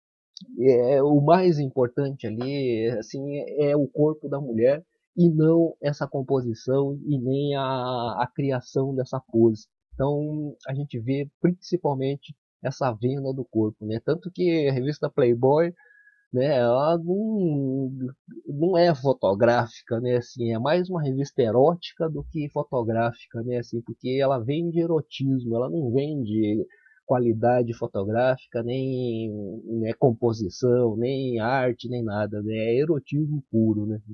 é, o mais importante ali, assim, é o corpo da mulher e não essa composição e nem a, a criação dessa pose. Então a gente vê principalmente essa venda do corpo, né? Tanto que a revista Playboy, né, ela não, não é fotográfica, né? Assim, é mais uma revista erótica do que fotográfica, né? Assim, porque ela vende erotismo, ela não vende qualidade fotográfica, nem né, composição, nem arte, nem nada, né? É erotismo puro, né?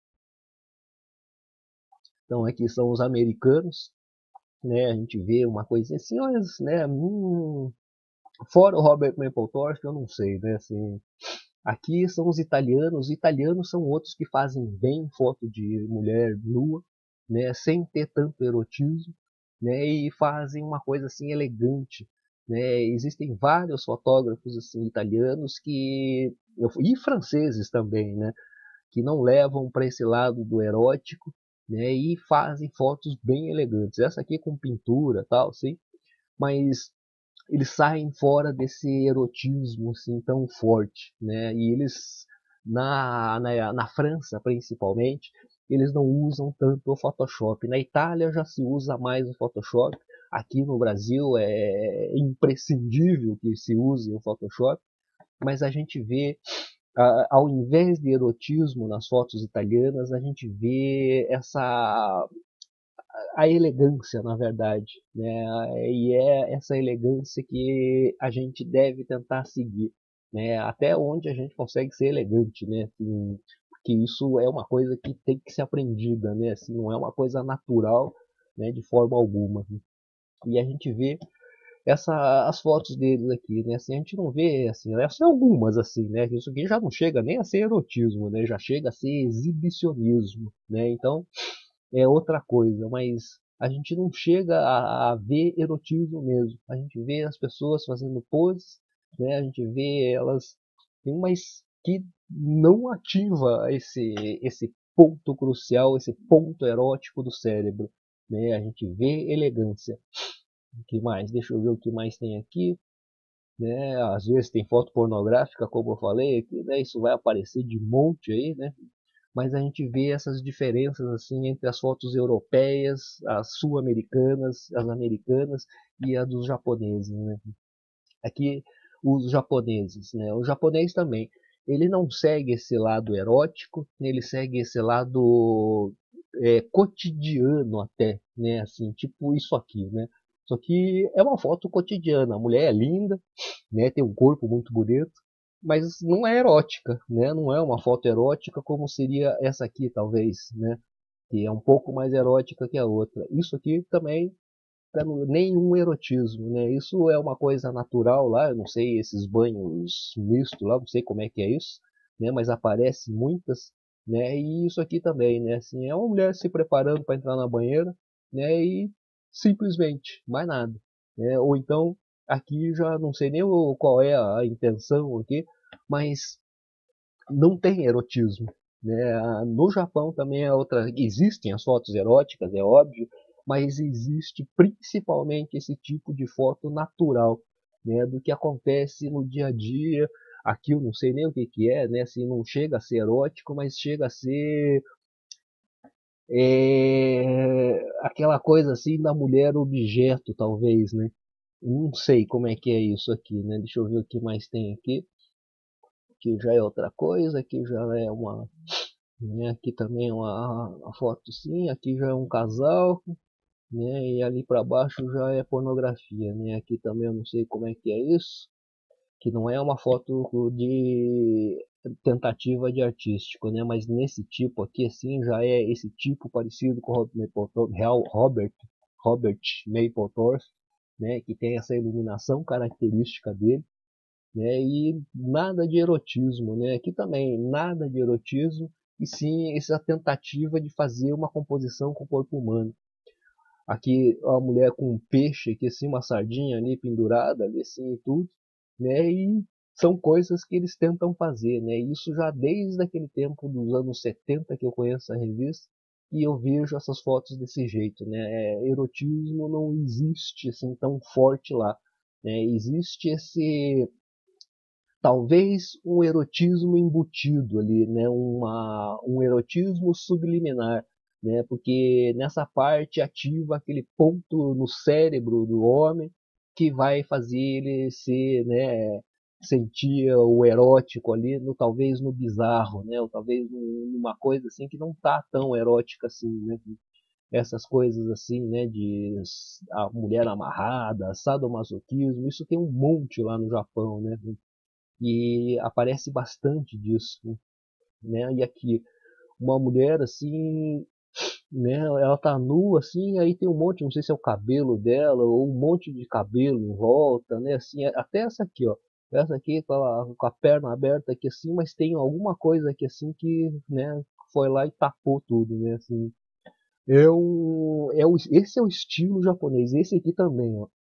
Então aqui são os americanos, né? A gente vê uma coisinha assim, olha, né? Hum, fora o Robert Mapplethorpe, eu não sei, né? Assim, aqui são os italianos. Os italianos são outros que fazem bem foto de mulher nua, né, sem ter tanto erotismo, né, e fazem uma coisa assim elegante, né. Existem vários fotógrafos assim italianos que e franceses também, né, que não levam para esse lado do erótico, né, e fazem fotos bem elegantes. Essa aqui com pintura, tal, sim, mas eles saem fora desse erotismo assim tão forte, né? E eles na, na, na França principalmente eles não usam tanto o Photoshop. Na Itália já se usa mais o Photoshop. Aqui no Brasil é imprescindível que se use o Photoshop, mas a gente vê a, ao invés de erotismo nas fotos italianas, a gente vê essa a elegância, na verdade, né? E é essa elegância que a gente deve tentar seguir, né? Até onde a gente consegue ser elegante, né? Assim, porque isso é uma coisa que tem que ser aprendida, né? Assim, não é uma coisa natural, né? De forma alguma. E a gente vê essa, as fotos deles aqui, né? Assim, a gente não vê, assim, essas são algumas, assim, né? Isso aqui já não chega nem a ser erotismo, né? Já chega a ser exibicionismo, né? Então, é outra coisa, mas a gente não chega a, a ver erotismo mesmo. A gente vê as pessoas fazendo poses, né? A gente vê elas, mas que não ativa esse, esse ponto crucial, esse ponto erótico do cérebro, né? A gente vê elegância. O que mais? Deixa eu ver o que mais tem aqui. né? Às vezes tem foto pornográfica, como eu falei aqui, né? Isso vai aparecer de monte aí, né? Mas a gente vê essas diferenças assim entre as fotos europeias, as sul-americanas, as americanas e a dos japoneses, né? Aqui os japoneses, né? O japonês também, ele não segue esse lado erótico, ele segue esse lado é, cotidiano até, né? Assim, tipo isso aqui, né? Isso aqui é uma foto cotidiana. A mulher é linda, né? Tem um corpo muito bonito, mas não é erótica, né? Não é uma foto erótica como seria essa aqui, talvez, né? Que é um pouco mais erótica que a outra. Isso aqui também tá no- nenhum erotismo, né? Isso é uma coisa natural lá, eu não sei esses banhos mistos lá, não sei como é que é isso, né? Mas aparece muitas, né? E isso aqui também, né? Assim, é uma mulher se preparando para entrar na banheira, né? E simplesmente, mais nada, né? Ou então aqui já não sei nem o- qual é a intenção aqui, mas não tem erotismo, né? Ah, no Japão também é outra, existem as fotos eróticas, é óbvio, mas existe principalmente esse tipo de foto natural, né? Do que acontece no dia a dia. Aqui eu não sei nem o que que é, né? Assim, não chega a ser erótico, mas chega a ser é, aquela coisa assim da mulher objeto, talvez, né? Não sei como é que é isso aqui, né? Deixa eu ver o que mais tem aqui, que já é outra coisa, que já é uma. Né? Aqui também é uma, uma foto sim, aqui já é um casal, né? E ali para baixo já é pornografia, né? Aqui também eu não sei como é que é isso, que não é uma foto de tentativa de artístico, né? Mas nesse tipo aqui assim já é esse tipo parecido com o Robert Robert Mapplethorpe, né? Que tem essa iluminação característica dele, né? E nada de erotismo, né? Aqui também nada de erotismo, e sim essa tentativa de fazer uma composição com o corpo humano. Aqui a mulher com um peixe, aqui assim uma sardinha ali pendurada, ali assim e tudo, né? E são coisas que eles tentam fazer, né? Isso já desde aquele tempo dos anos setenta que eu conheço a revista e eu vejo essas fotos desse jeito, né? É, erotismo não existe assim tão forte lá, né? Existe esse talvez um erotismo embutido ali, né? Uma, um erotismo subliminar, né? Porque nessa parte ativa aquele ponto no cérebro do homem que vai fazer ele ser, né? Sentir o erótico ali, no, talvez no bizarro, né? Ou talvez numa coisa assim que não tá tão erótica assim, né? Essas coisas assim, né? De a mulher amarrada, sadomasoquismo, isso tem um monte lá no Japão, né? E aparece bastante disso, né? E aqui uma mulher assim, né? Ela tá nua assim, aí tem um monte, não sei se é o cabelo dela ou um monte de cabelo em volta, né? Assim, até essa aqui, ó. Essa aqui com a, com a perna aberta aqui assim, mas tem alguma coisa aqui assim que, né? Foi lá e tapou tudo, né? Assim, é um, é o, esse é o estilo japonês. Esse aqui também, ó.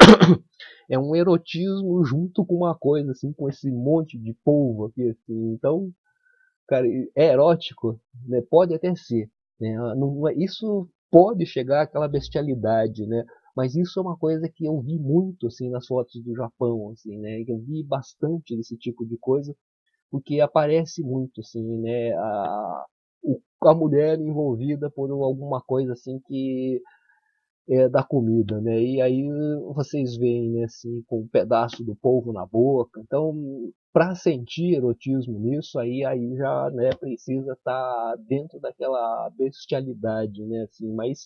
É um erotismo junto com uma coisa, assim, com esse monte de polvo aqui, assim. Então, cara, é erótico, né? Pode até ser, né? Não é- isso pode chegar àquela bestialidade, né? Mas isso é uma coisa que eu vi muito, assim, nas fotos do Japão, assim, né? Eu vi bastante desse tipo de coisa, porque aparece muito, assim, né? A, o- a mulher envolvida por alguma coisa, assim, que é, da comida, né? E aí vocês veem, né, assim, com um pedaço do polvo na boca. Então, para sentir erotismo nisso, aí, aí já, né, precisa estar dentro daquela bestialidade, né? Assim, mas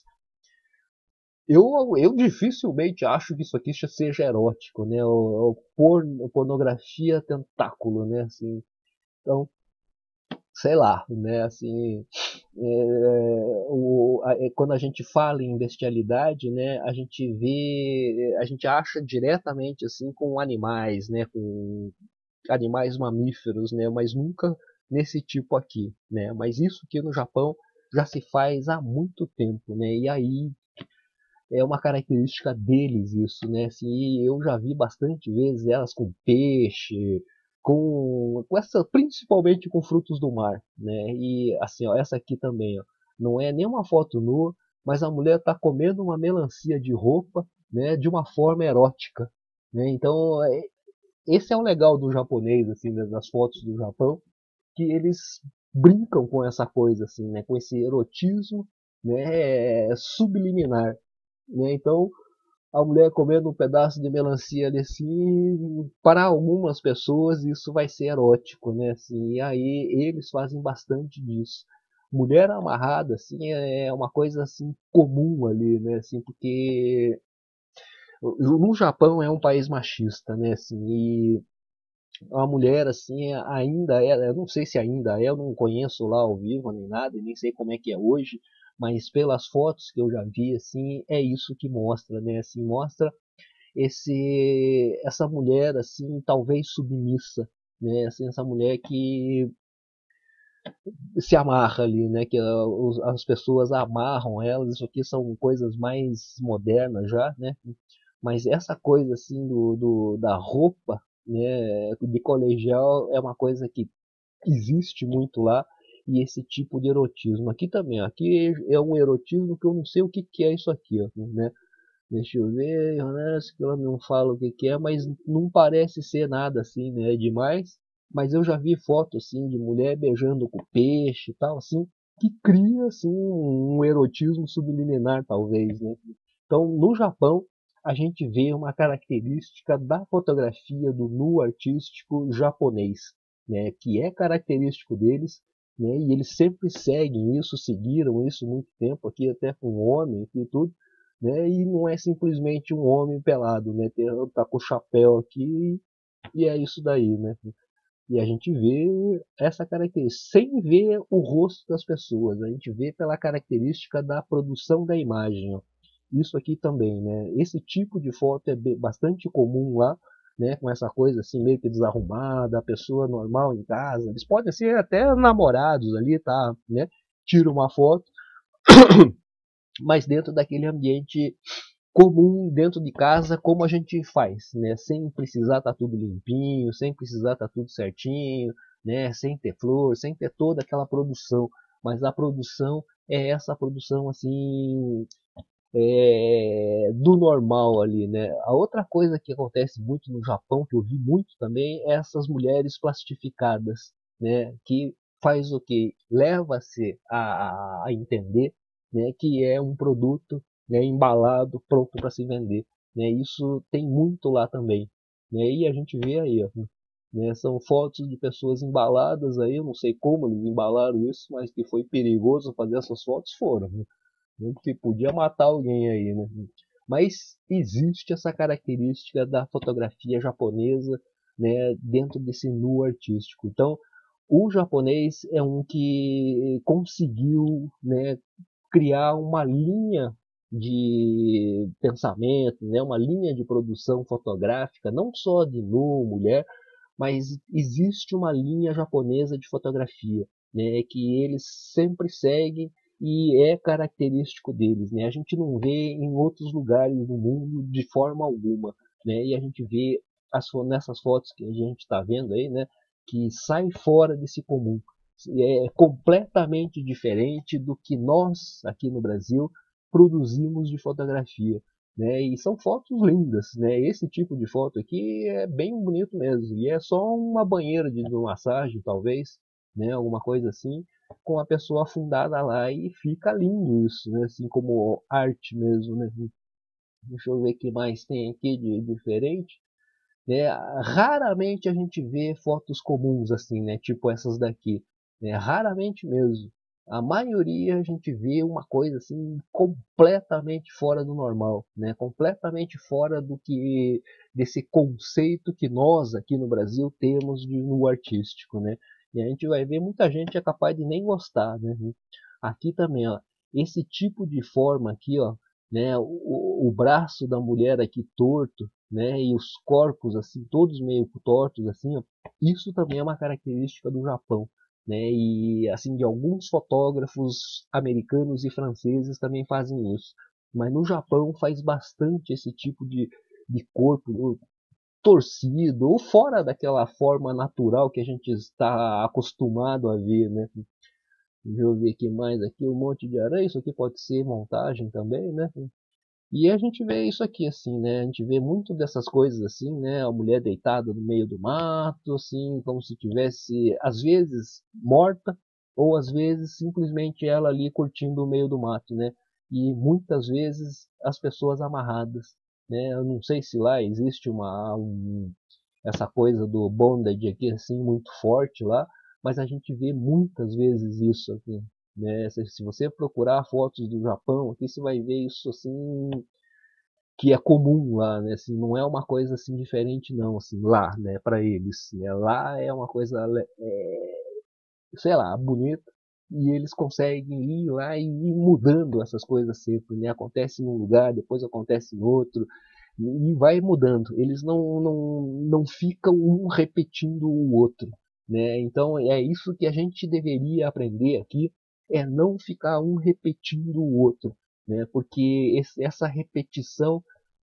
eu, eu dificilmente acho que isso aqui seja erótico, né? O, o porno, pornografia tentáculo, né? Assim, então, sei lá, né? Assim, é, o, a, é, quando a gente fala em bestialidade, né, a gente vê, a gente acha diretamente assim com animais, né, com animais mamíferos, né, mas nunca nesse tipo aqui, né. Mas isso aqui no Japão já se faz há muito tempo, né. E aí é uma característica deles isso, né? Assim, eu já vi bastante vezes elas com peixe, com, com essa, principalmente com frutos do mar, né? E assim, ó, essa aqui também, ó, não é nem uma foto nua, mas a mulher está comendo uma melancia de roupa, né? De uma forma erótica, né? Então, é, esse é o legal do japonês, assim, né, das fotos do Japão, que eles brincam com essa coisa, assim, né, com esse erotismo, né, subliminar, né? Então, a mulher comendo um pedaço de melancia ali, assim, para algumas pessoas isso vai ser erótico, né? Assim, e aí eles fazem bastante disso. Mulher amarrada, assim, é uma coisa assim comum ali, né? Assim, porque no Japão é um país machista, né? Assim, e a mulher, assim, ainda é, eu não sei se ainda é, eu não conheço lá ao vivo nem nada, nem sei como é que é hoje, mas pelas fotos que eu já vi, assim, é isso que mostra, né? Assim, mostra esse essa mulher assim talvez submissa, né, assim, essa mulher que se amarra ali, né, que uh, as pessoas amarram elas. Isso aqui são coisas mais modernas já, né, mas essa coisa assim do, do da roupa, né, de colegial é uma coisa que existe muito lá. E esse tipo de erotismo aqui também, aqui é um erotismo que eu não sei o que, que é isso aqui, ó, né. Deixa eu ver, honesto, que ela não fala o que, que é, mas não parece ser nada assim, né? É demais. Mas eu já vi foto assim de mulher beijando com peixe e tal, assim, que cria assim um erotismo subliminar, talvez, né? Então, no Japão, a gente vê uma característica da fotografia do nu artístico japonês, né? Que é característico deles, né? E eles sempre seguem isso, seguiram isso muito tempo aqui, até com homem e tudo, né? E não é simplesmente um homem pelado, né? Tem, tá com o chapéu aqui e é isso daí, né? E a gente vê essa característica, sem ver o rosto das pessoas, a gente vê pela característica da produção da imagem, ó. Isso aqui também, né? Esse tipo de foto é bastante comum lá, né? Com essa coisa assim meio que desarrumada, a pessoa normal em casa. Eles podem ser até namorados ali, tá? Né? Tira uma foto, mas dentro daquele ambiente comum dentro de casa, como a gente faz, né? Sem precisar estar tá tudo limpinho, sem precisar estar tá tudo certinho, né? Sem ter flor, sem ter toda aquela produção. Mas a produção é essa produção assim, é, do normal ali, né? A outra coisa que acontece muito no Japão, que eu vi muito também, é essas mulheres plastificadas, né? Que faz o que? Leva-se a, a entender, né, que é um produto, né, embalado, pronto para se vender. Né? Isso tem muito lá também. Né? E a gente vê aí, ó, né, são fotos de pessoas embaladas aí, eu não sei como eles embalaram isso, mas que foi perigoso fazer essas fotos, foram. Né? Que podia matar alguém aí, né? Mas existe essa característica da fotografia japonesa, né, dentro desse nu artístico. Então, o japonês é um que conseguiu, né, criar uma linha de pensamento, né, uma linha de produção fotográfica, não só de nu, mulher, mas existe uma linha japonesa de fotografia, né, que eles sempre seguem e é característico deles, né? A gente não vê em outros lugares do mundo de forma alguma, né? E a gente vê as, nessas fotos que a gente está vendo aí, né? Que sai fora desse comum, é completamente diferente do que nós aqui no Brasil produzimos de fotografia, né? E são fotos lindas, né? Esse tipo de foto aqui é bem bonito mesmo, e é só uma banheira de massagem, talvez, né? Alguma coisa assim, com a pessoa afundada lá e fica lindo isso, né? Assim como arte mesmo, né? Deixa eu ver o que mais tem aqui de diferente. Né? Raramente a gente vê fotos comuns assim, né? Tipo essas daqui. Né? Raramente mesmo. A maioria a gente vê uma coisa assim completamente fora do normal, né? Completamente fora do que desse conceito que nós aqui no Brasil temos de no artístico, né? E a gente vai ver muita gente é capaz de nem gostar, né? Aqui também, ó, esse tipo de forma aqui, ó, né? O, o braço da mulher aqui torto, né? E os corpos assim, todos meio tortos assim, ó, isso também é uma característica do Japão, né? E assim de alguns fotógrafos americanos e franceses também fazem isso. Mas no Japão faz bastante esse tipo de, de corpo torcido ou fora daquela forma natural que a gente está acostumado a ver, né? Deixa eu ver aqui mais aqui um monte de aranha. Isso aqui pode ser montagem também, né? E a gente vê isso aqui, assim, né? A gente vê muito dessas coisas assim, né? A mulher deitada no meio do mato, assim, como se tivesse, às vezes, morta, ou às vezes simplesmente ela ali curtindo o meio do mato, né? E muitas vezes as pessoas amarradas, né? Eu não sei se lá existe uma, um, essa coisa do bondage aqui, assim, muito forte lá, mas a gente vê muitas vezes isso aqui, né? Se, se você procurar fotos do Japão, aqui você vai ver isso assim que é comum lá, né? Assim, não é uma coisa assim diferente não, assim, lá, né, para eles, né? Lá é uma coisa, é, sei lá, bonita e eles conseguem ir lá e ir mudando essas coisas sempre, né? Acontece num lugar, depois acontece em outro e vai mudando. Eles não não não ficam um repetindo o outro, né? Então é isso que a gente deveria aprender aqui, é não ficar um repetindo o outro, né? Porque esse, essa repetição,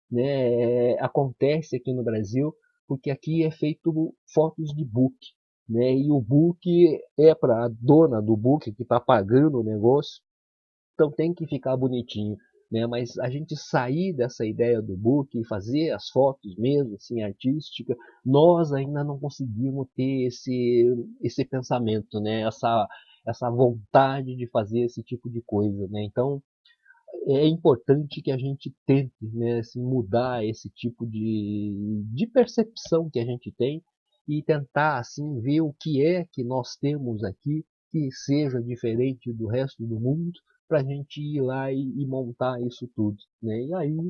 né, acontece aqui no Brasil, porque aqui é feito fotos de book, né, e o book é para a dona do book que está pagando o negócio, então tem que ficar bonitinho, né, mas a gente sair dessa ideia do book e fazer as fotos mesmo, assim, artística, nós ainda não conseguimos ter esse, esse pensamento, né, essa, essa vontade de fazer esse tipo de coisa, né, então é importante que a gente tente, né, assim, mudar esse tipo de, de percepção que a gente tem e tentar assim ver o que é que nós temos aqui que seja diferente do resto do mundo para a gente ir lá e, e montar isso tudo, né? E aí,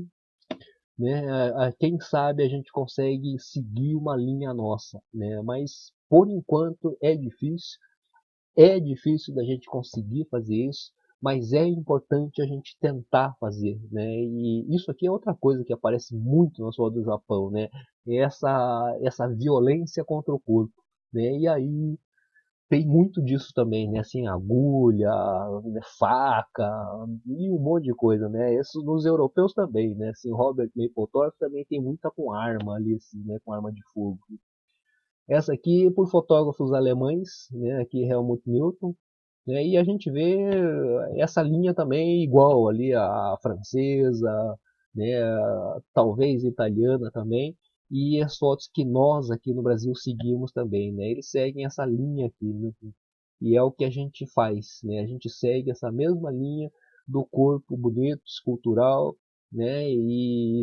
né, a, a, quem sabe a gente consegue seguir uma linha nossa, né? Mas por enquanto é difícil, é difícil da gente conseguir fazer isso, mas é importante a gente tentar fazer, né? E isso aqui é outra coisa que aparece muito na sua do Japão, né? É essa essa violência contra o corpo, né? E aí tem muito disso também, né? Assim, agulha, né, faca e um monte de coisa, né? Isso nos europeus também, né? Assim, Robert Mapplethorpe também tem muita com arma ali, assim, né? Com arma de fogo. Essa aqui por fotógrafos alemães, né? Aqui Helmut Newton, né? E a gente vê essa linha também igual ali a francesa, né? Talvez italiana também, e as fotos que nós aqui no Brasil seguimos também, né? Eles seguem essa linha aqui, né? E é o que a gente faz, né? A gente segue essa mesma linha do corpo bonito, escultural, né? E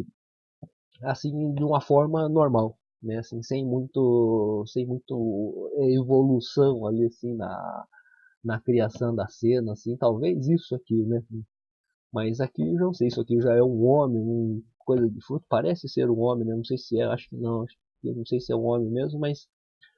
assim de uma forma normal, né? Assim, sem muito, sem muito evolução ali assim na na criação da cena, assim, talvez isso aqui, né? Mas aqui eu não sei, isso aqui já é um homem, um coisa de fruto, parece ser um homem, né? Não sei se é, acho que não, acho que, eu não sei se é um homem mesmo, mas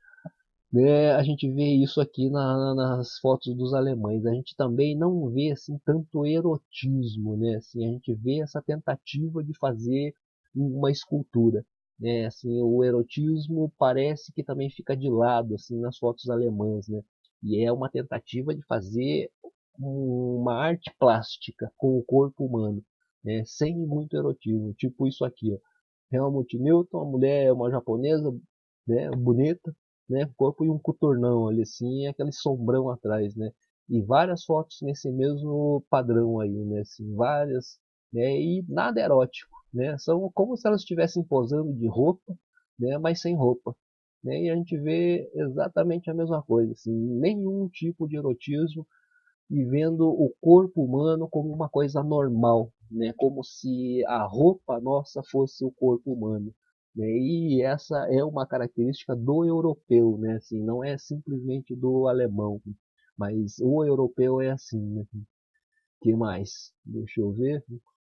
né, a gente vê isso aqui na, nas fotos dos alemães. A gente também não vê assim tanto erotismo, né? Assim, a gente vê essa tentativa de fazer uma escultura, né? Assim, o erotismo parece que também fica de lado assim nas fotos alemãs, né? E é uma tentativa de fazer uma arte plástica com o corpo humano, né? Sem muito erotismo, tipo isso aqui, ó. Helmut Newton, a mulher é uma japonesa, né, bonita, né, corpo e um coturnão ali assim, e aquele sombrão atrás, né, e várias fotos nesse mesmo padrão aí, né, assim, várias, né, e nada erótico, né, são como se elas estivessem posando de roupa, né, mas sem roupa, né, e a gente vê exatamente a mesma coisa, assim, nenhum tipo de erotismo e vendo o corpo humano como uma coisa normal, né? Como se a roupa nossa fosse o corpo humano. Né? E essa é uma característica do europeu, né? Assim, não é simplesmente do alemão, mas o europeu é assim. Né? Que mais? Deixa eu ver.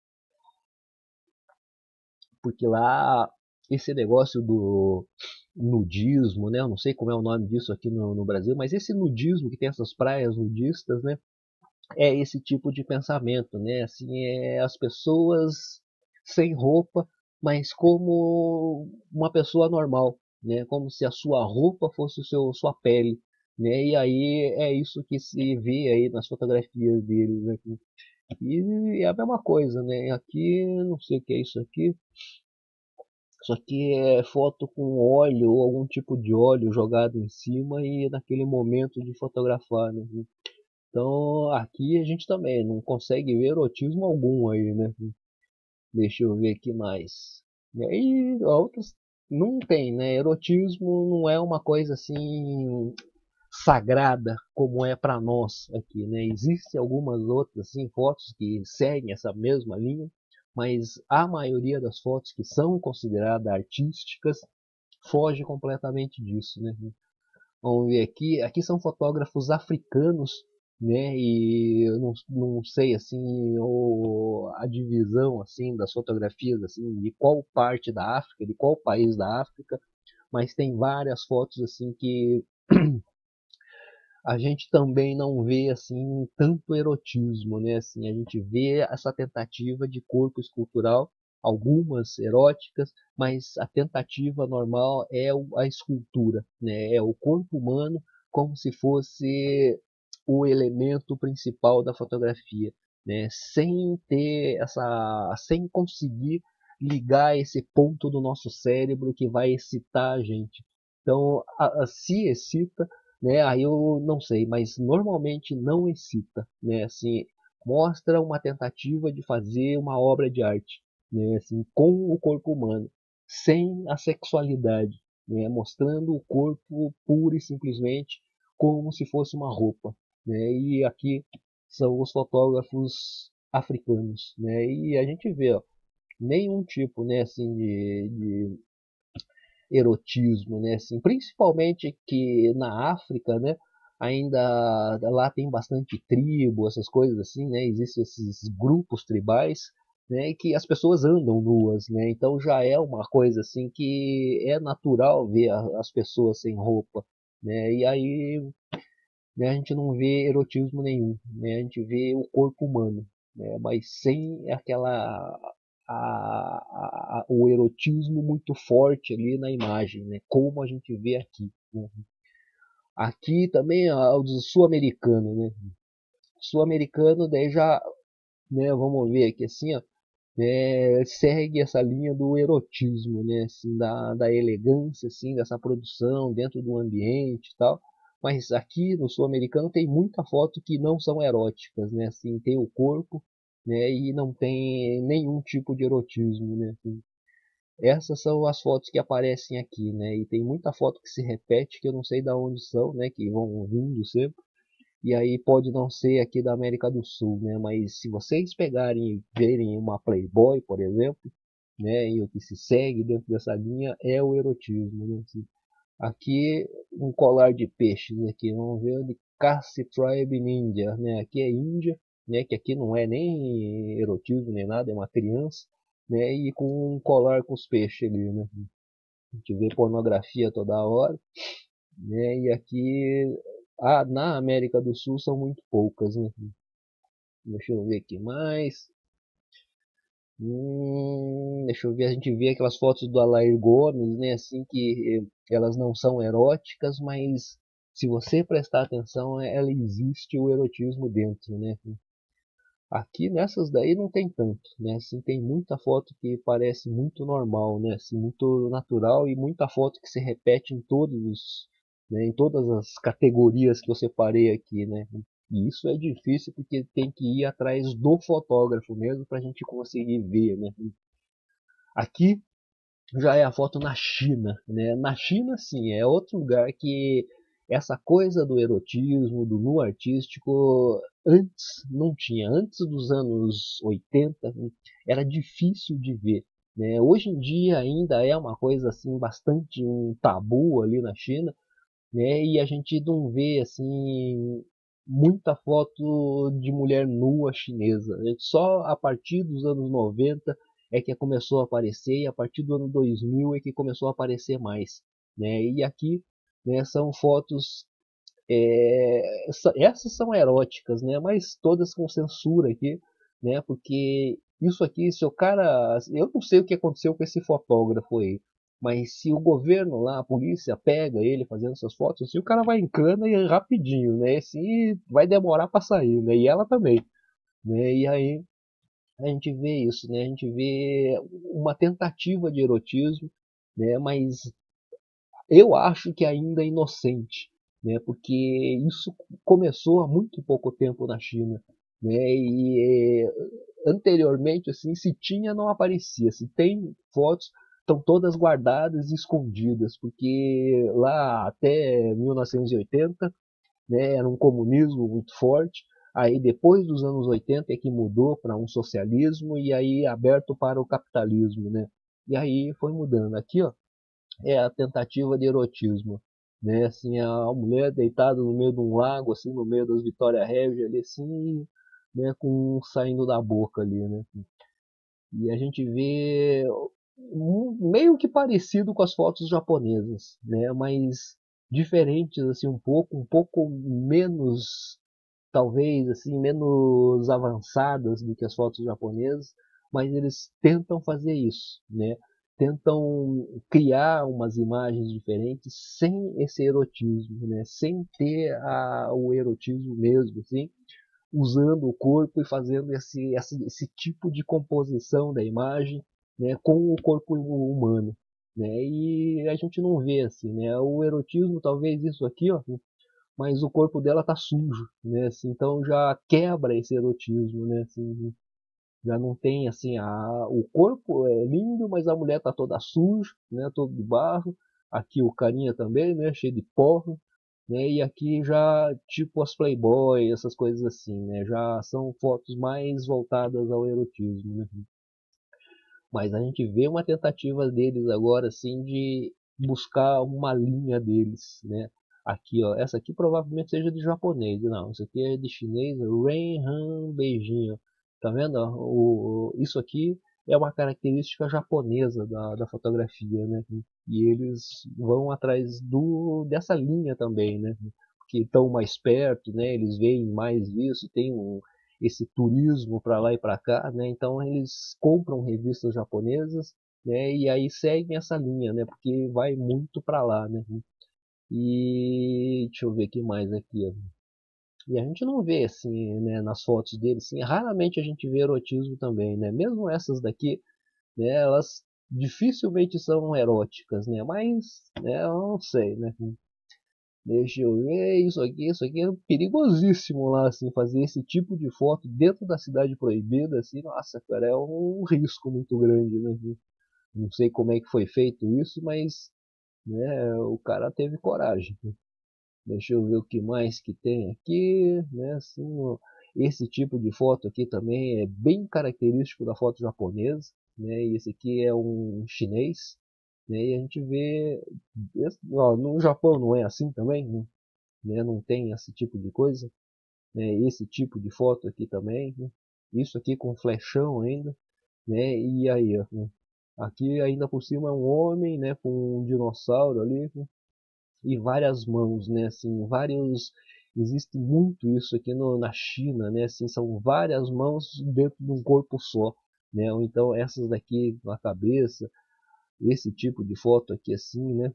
Porque lá esse negócio do nudismo, né? Eu não sei como é o nome disso aqui no, no Brasil, mas esse nudismo que tem essas praias nudistas, né? É esse tipo de pensamento, né? Assim, é as pessoas sem roupa, mas como uma pessoa normal, né? Como se a sua roupa fosse o seu, sua pele, né? E aí é isso que se vê aí nas fotografias deles, né? E é a mesma coisa, né? Aqui, não sei o que é isso aqui. Isso aqui é foto com óleo ou algum tipo de óleo jogado em cima e naquele momento de fotografar, né? Então aqui a gente também não consegue ver erotismo algum aí, né? Deixa eu ver aqui mais. E aí, outras não tem, né? Erotismo não é uma coisa assim sagrada como é para nós aqui, né? Existem algumas outras assim, fotos que seguem essa mesma linha, mas a maioria das fotos que são consideradas artísticas foge completamente disso, né? Vamos ver aqui, aqui são fotógrafos africanos, né? E eu não, não sei assim o, a divisão assim das fotografias assim de qual parte da África, de qual país da África, mas tem várias fotos assim que a gente também não vê assim tanto erotismo, né? Assim, a gente vê essa tentativa de corpo escultural, algumas eróticas, mas a tentativa normal é a escultura, né? É o corpo humano como se fosse o elemento principal da fotografia, né? Sem ter essa, sem conseguir ligar esse ponto do nosso cérebro que vai excitar a gente. Então, a, a, se excita, né? Aí eu não sei, mas normalmente não excita, né? Assim, mostra uma tentativa de fazer uma obra de arte, né? Assim, com o corpo humano, sem a sexualidade, né? Mostrando o corpo puro e simplesmente como se fosse uma roupa, né? E aqui são os fotógrafos africanos, né? E a gente vê, ó, nenhum tipo, né, assim, de, de erotismo, né? Assim, principalmente que na África, né? Ainda lá tem bastante tribo, essas coisas assim, né? Existem esses grupos tribais, né? Que as pessoas andam nuas, né? Então já é uma coisa assim que é natural ver as pessoas sem roupa, né? E aí, né, a gente não vê erotismo nenhum, né? A gente vê o corpo humano, né? Mas sem aquela a, a, o erotismo muito forte ali na imagem, né? Como a gente vê aqui, né? Aqui também o sul-americano, né? Sul-americano daí já, né? Vamos ver aqui assim, ó, né, segue essa linha do erotismo, né, assim, da, da elegância, assim, dessa produção dentro do ambiente e tal. Mas aqui no sul-americano tem muita foto que não são eróticas, né, assim, tem o corpo, né, e não tem nenhum tipo de erotismo, né. Assim, essas são as fotos que aparecem aqui, né, e tem muita foto que se repete que eu não sei de onde são, né, que vão vindo sempre. E aí pode não ser aqui da América do Sul, né? Mas se vocês pegarem e verem uma Playboy, por exemplo, né? E o que se segue dentro dessa linha é o erotismo, né? Assim, aqui um colar de peixes aqui, vamos ver de Cassi Tribe Ninja, né? Aqui é Índia, né? Que aqui não é nem erotismo nem nada, é uma criança, né? E com um colar com os peixes ali, né? A gente vê pornografia toda hora, né? E aqui ah, na América do Sul são muito poucas, né? Deixa eu ver aqui mais. Hum, deixa eu ver, a gente vê aquelas fotos do Alair Gomes, né? Assim que eh, elas não são eróticas, mas se você prestar atenção, eh, ela existe o erotismo dentro, né? Aqui nessas daí não tem tanto, né? Assim, tem muita foto que parece muito normal, né? Assim, muito natural e muita foto que se repete em todos os, né? Em todas as categorias que eu separei aqui, né? E isso é difícil porque tem que ir atrás do fotógrafo mesmo para a gente conseguir ver, né? Aqui já é a foto na China, né? Na China, sim, é outro lugar que essa coisa do erotismo, do nu artístico, antes não tinha. Antes dos anos oitenta, era difícil de ver, né? Hoje em dia ainda é uma coisa assim bastante um tabu ali na China, né? E a gente não vê assim muita foto de mulher nua chinesa. Só a partir dos anos noventa é que começou a aparecer e a partir do ano dois mil é que começou a aparecer mais, né? E aqui, né, são fotos é, essas são eróticas, né? Mas todas com censura aqui, né? Porque isso aqui, se o cara, eu não sei o que aconteceu com esse fotógrafo aí, mas se o governo lá, a polícia pega ele fazendo essas fotos, assim, o cara vai em cana e rapidinho, né? Assim, vai demorar para sair, né? E ela também, né? E aí a gente vê isso, né? A gente vê uma tentativa de erotismo, né? Mas eu acho que ainda é inocente, né? Porque isso começou há muito pouco tempo na China, né? E anteriormente, assim, se tinha, não aparecia. Se tem fotos, estão todas guardadas e escondidas, porque lá até mil novecentos e oitenta, né, era um comunismo muito forte. Aí depois dos anos oitenta é que mudou para um socialismo e aí aberto para o capitalismo, né? E aí foi mudando. Aqui, ó, é a tentativa de erotismo, né? Assim, a mulher deitada no meio de um lago, assim, no meio das Vitória Regia, ali, assim, né, com um saindo da boca ali, né? E a gente vê um, meio que parecido com as fotos japonesas, né? Mas diferentes assim um pouco, um pouco menos, talvez assim, menos avançadas do que as fotos japonesas, mas eles tentam fazer isso, né? Tentam criar umas imagens diferentes sem esse erotismo, né? Sem ter a, o erotismo mesmo, assim, usando o corpo e fazendo esse, esse, esse tipo de composição da imagem, né, com o corpo humano. Né, e a gente não vê assim, né, o erotismo, talvez isso aqui, ó, mas o corpo dela tá sujo, né, assim, então já quebra esse erotismo, né, assim, já não tem assim, a, o corpo é lindo, mas a mulher tá toda suja, né, todo de barro, aqui o carinha também, né, cheio de pó, né? E aqui já tipo as Playboy, essas coisas assim, né? Já são fotos mais voltadas ao erotismo, né? Mas a gente vê uma tentativa deles agora assim de buscar uma linha deles, né? Aqui, ó, essa aqui provavelmente seja de japonês, não, isso aqui é de chinês, Ren Han Beijinho, tá vendo? Ó? O, isso aqui é uma característica japonesa da, da fotografia, né? E eles vão atrás do dessa linha também, né? Que estão mais perto, né? Eles veem mais isso, tem um, esse turismo para lá e para cá, né? Então eles compram revistas japonesas, né? E aí seguem essa linha, né? Porque vai muito para lá, né? E deixa eu ver o que mais aqui, ó. E a gente não vê assim, né, nas fotos deles, assim, raramente a gente vê erotismo também, né? Mesmo essas daqui, né, elas dificilmente são eróticas, né? Mas, né, eu não sei, né? Deixa eu ver, isso aqui, isso aqui é perigosíssimo lá, assim, fazer esse tipo de foto dentro da cidade proibida, assim, nossa, cara, é um risco muito grande, né? Não sei como é que foi feito isso, mas, né, o cara teve coragem. Deixa eu ver o que mais que tem aqui, né, assim, esse tipo de foto aqui também é bem característico da foto japonesa, né, e esse aqui é um chinês, né, e a gente vê, ó, no Japão não é assim também, né, não tem esse tipo de coisa, né, esse tipo de foto aqui também, né, isso aqui com flechão ainda, né, e aí, ó, né, aqui ainda por cima é um homem, né, com um dinossauro ali, né, e várias mãos, né, assim, vários, existe muito isso aqui no, na China, né, assim, são várias mãos dentro de um corpo só, né, ou então essas daqui na cabeça, esse tipo de foto aqui assim, né,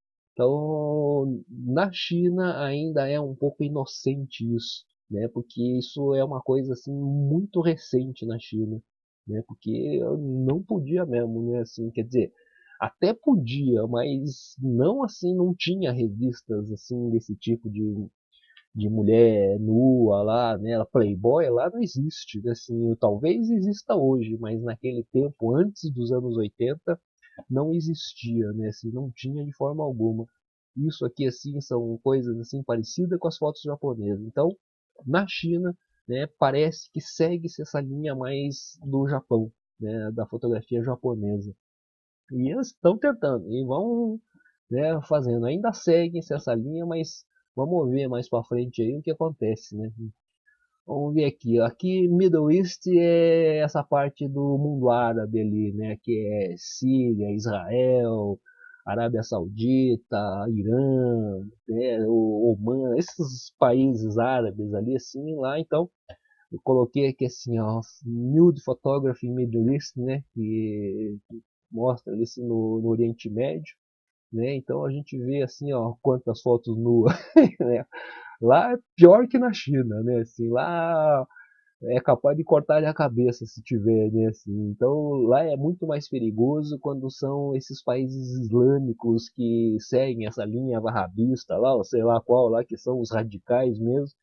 então, na China ainda é um pouco inocente isso, né? Porque isso é uma coisa assim muito recente na China, né? Porque não podia mesmo, né? Assim, quer dizer, até podia, mas não assim, não tinha revistas assim desse tipo de, de mulher nua lá, né? Playboy lá não existe, né? Assim, talvez exista hoje, mas naquele tempo antes dos anos oitenta não existia, né? Assim, não tinha de forma alguma. Isso aqui assim são coisas assim parecidas com as fotos japonesas. Então, na China, né, parece que segue-se essa linha mais do Japão, né, da fotografia japonesa. E eles estão tentando e vão, né, fazendo. Ainda segue-se essa linha, mas vamos ver mais para frente aí o que acontece, né? Vamos ver aqui. Aqui Middle East é essa parte do mundo árabe ali, né? Que é Síria, Israel, Arábia Saudita, Irã, né? o Oman, esses países árabes ali assim, lá então eu coloquei aqui assim, ó, Nude Photography Middle East, né? Que mostra ali assim, no, no Oriente Médio, né? Então a gente vê assim, ó, quantas fotos nuas, né? Lá é pior que na China, né? Assim, lá é capaz de cortar a cabeça se tiver, né? Assim, então lá é muito mais perigoso quando são esses países islâmicos que seguem essa linha wahhabista lá, ou sei lá qual lá, que são os radicais mesmo.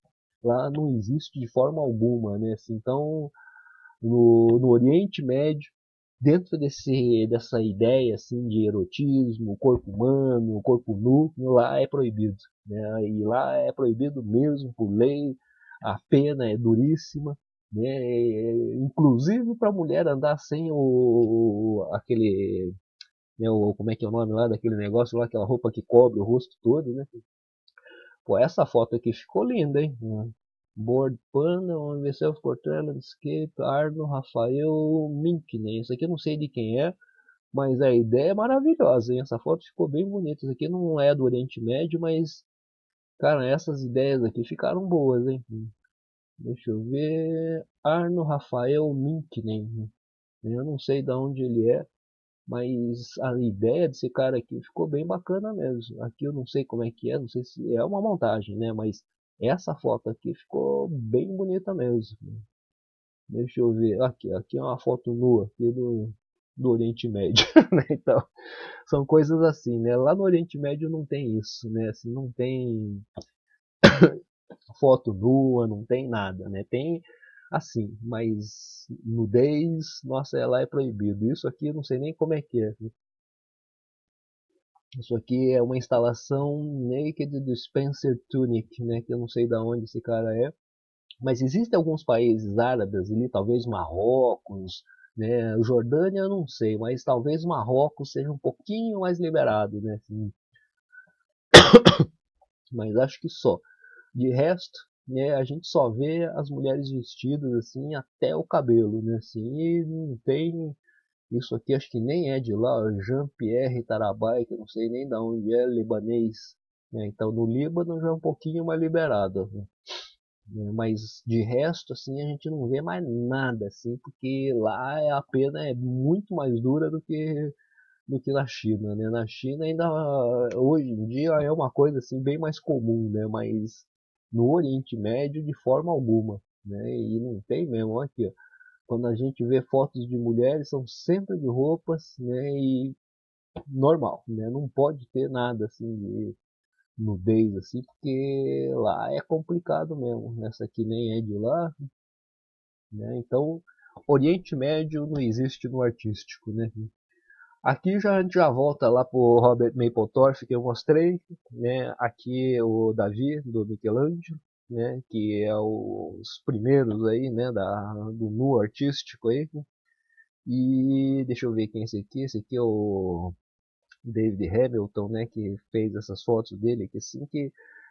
lá não existe de forma alguma, né? Assim, então, no, no Oriente Médio, dentro desse, dessa ideia assim de erotismo, corpo humano, corpo nu, lá é proibido, né? E lá é proibido mesmo por lei, a pena é duríssima, né? Inclusive para a mulher andar sem o aquele, né, o, como é que é o nome lá daquele negócio lá, aquela roupa que cobre o rosto todo, né? Pô, essa foto aqui ficou linda, hein? Board Panda, Universal Portrait Landscape, Arno, Rafael Minkney. Isso aqui eu não sei de quem é, mas a ideia é maravilhosa, hein? Essa foto ficou bem bonita. Isso aqui não é do Oriente Médio, mas, cara, essas ideias aqui ficaram boas, hein? Deixa eu ver. Arno Rafael Minkney. Eu não sei de onde ele é, mas a ideia desse cara aqui ficou bem bacana mesmo. Aqui eu não sei como é que é, não sei se é uma montagem, né? Mas essa foto aqui ficou bem bonita mesmo. Deixa eu ver. Aqui, aqui é uma foto nua aqui do, do Oriente Médio, né? Então, são coisas assim, né? Lá no Oriente Médio não tem isso, né? Assim, não tem foto nua, não tem nada, né? Tem assim, mas nudez, nossa, lá é proibido. Isso aqui eu não sei nem como é que é. Isso aqui é uma instalação Naked do Spencer Tunick, né? Que eu não sei de onde esse cara é. Mas existem alguns países árabes ali, talvez Marrocos, né? Jordânia eu não sei, mas talvez Marrocos seja um pouquinho mais liberado, né? Assim, mas acho que só. De resto, né, a gente só vê as mulheres vestidas assim até o cabelo, né? Assim, e não tem isso aqui, acho que nem é de lá, Jean-Pierre Tarabai, que eu não sei nem de onde é, libanês. Né? Então no Líbano já é um pouquinho mais liberado. Né? Mas de resto, assim, a gente não vê mais nada, assim, porque lá a pena é muito mais dura do que, do que na China, né? Na China ainda, hoje em dia, é uma coisa, assim, bem mais comum, né? Mas no Oriente Médio, de forma alguma, né? E não tem mesmo, aqui, ó. Quando a gente vê fotos de mulheres, são sempre de roupas, né? E normal, né? Não pode ter nada, assim, de nudez, assim, porque lá é complicado mesmo. Essa aqui nem é de lá, né? Então, Oriente Médio não existe no artístico, né? Aqui já a gente já volta lá pro Robert Mapplethorpe que eu mostrei, né? Aqui o Davi do Michelangelo, né? Que é os primeiros aí, né? Da, do nu artístico aí. E deixa eu ver quem é esse aqui. Esse aqui é o David Hamilton, né? Que fez essas fotos dele, que assim que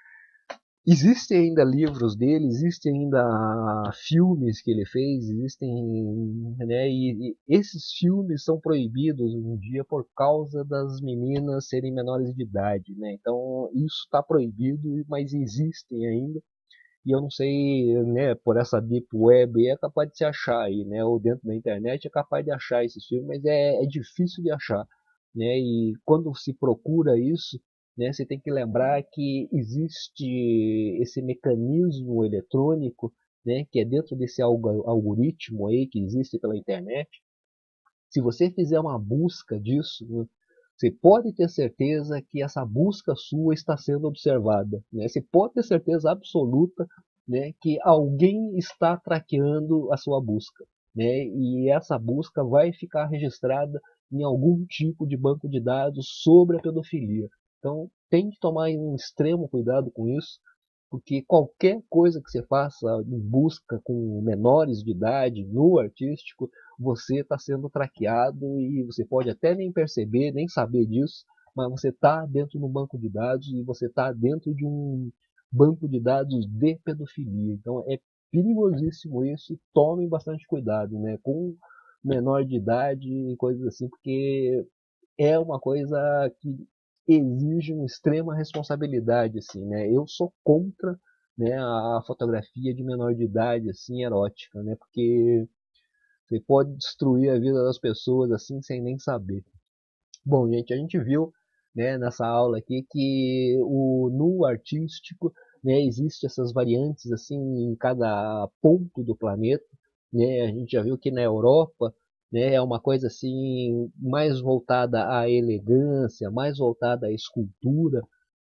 existem ainda livros dele, existem ainda filmes que ele fez, existem, né, e, e esses filmes são proibidos hoje em dia por causa das meninas serem menores de idade, né? Então isso está proibido, mas existem ainda. E eu não sei, né, por essa deep web é capaz de se achar aí, né, ou dentro da internet é capaz de achar esses filmes, mas é, é difícil de achar, né? E quando se procura isso, né, você tem que lembrar que existe esse mecanismo eletrônico, né, que é dentro desse algoritmo aí que existe pela internet. Se você fizer uma busca disso, né, você pode ter certeza que essa busca sua está sendo observada. Né? Você pode ter certeza absoluta, né, que alguém está traqueando a sua busca. Né? E essa busca vai ficar registrada em algum tipo de banco de dados sobre a pedofilia. Então tem que tomar um extremo cuidado com isso, porque qualquer coisa que você faça em busca com menores de idade, no artístico, você está sendo traqueado e você pode até nem perceber, nem saber disso, mas você está dentro de um banco de dados e você está dentro de um banco de dados de pedofilia. Então é perigosíssimo isso e tomem bastante cuidado, né, com menor de idade e coisas assim, porque é uma coisa que exige uma extrema responsabilidade, assim, né? Eu sou contra, né, a fotografia de menor de idade, assim, erótica, né? Porque você pode destruir a vida das pessoas assim sem nem saber. Bom, gente, a gente viu, né, nessa aula aqui que o nu artístico, né, existe essas variantes assim em cada ponto do planeta, né? A gente já viu que na Europa, né, é uma coisa assim mais voltada à elegância, mais voltada à escultura,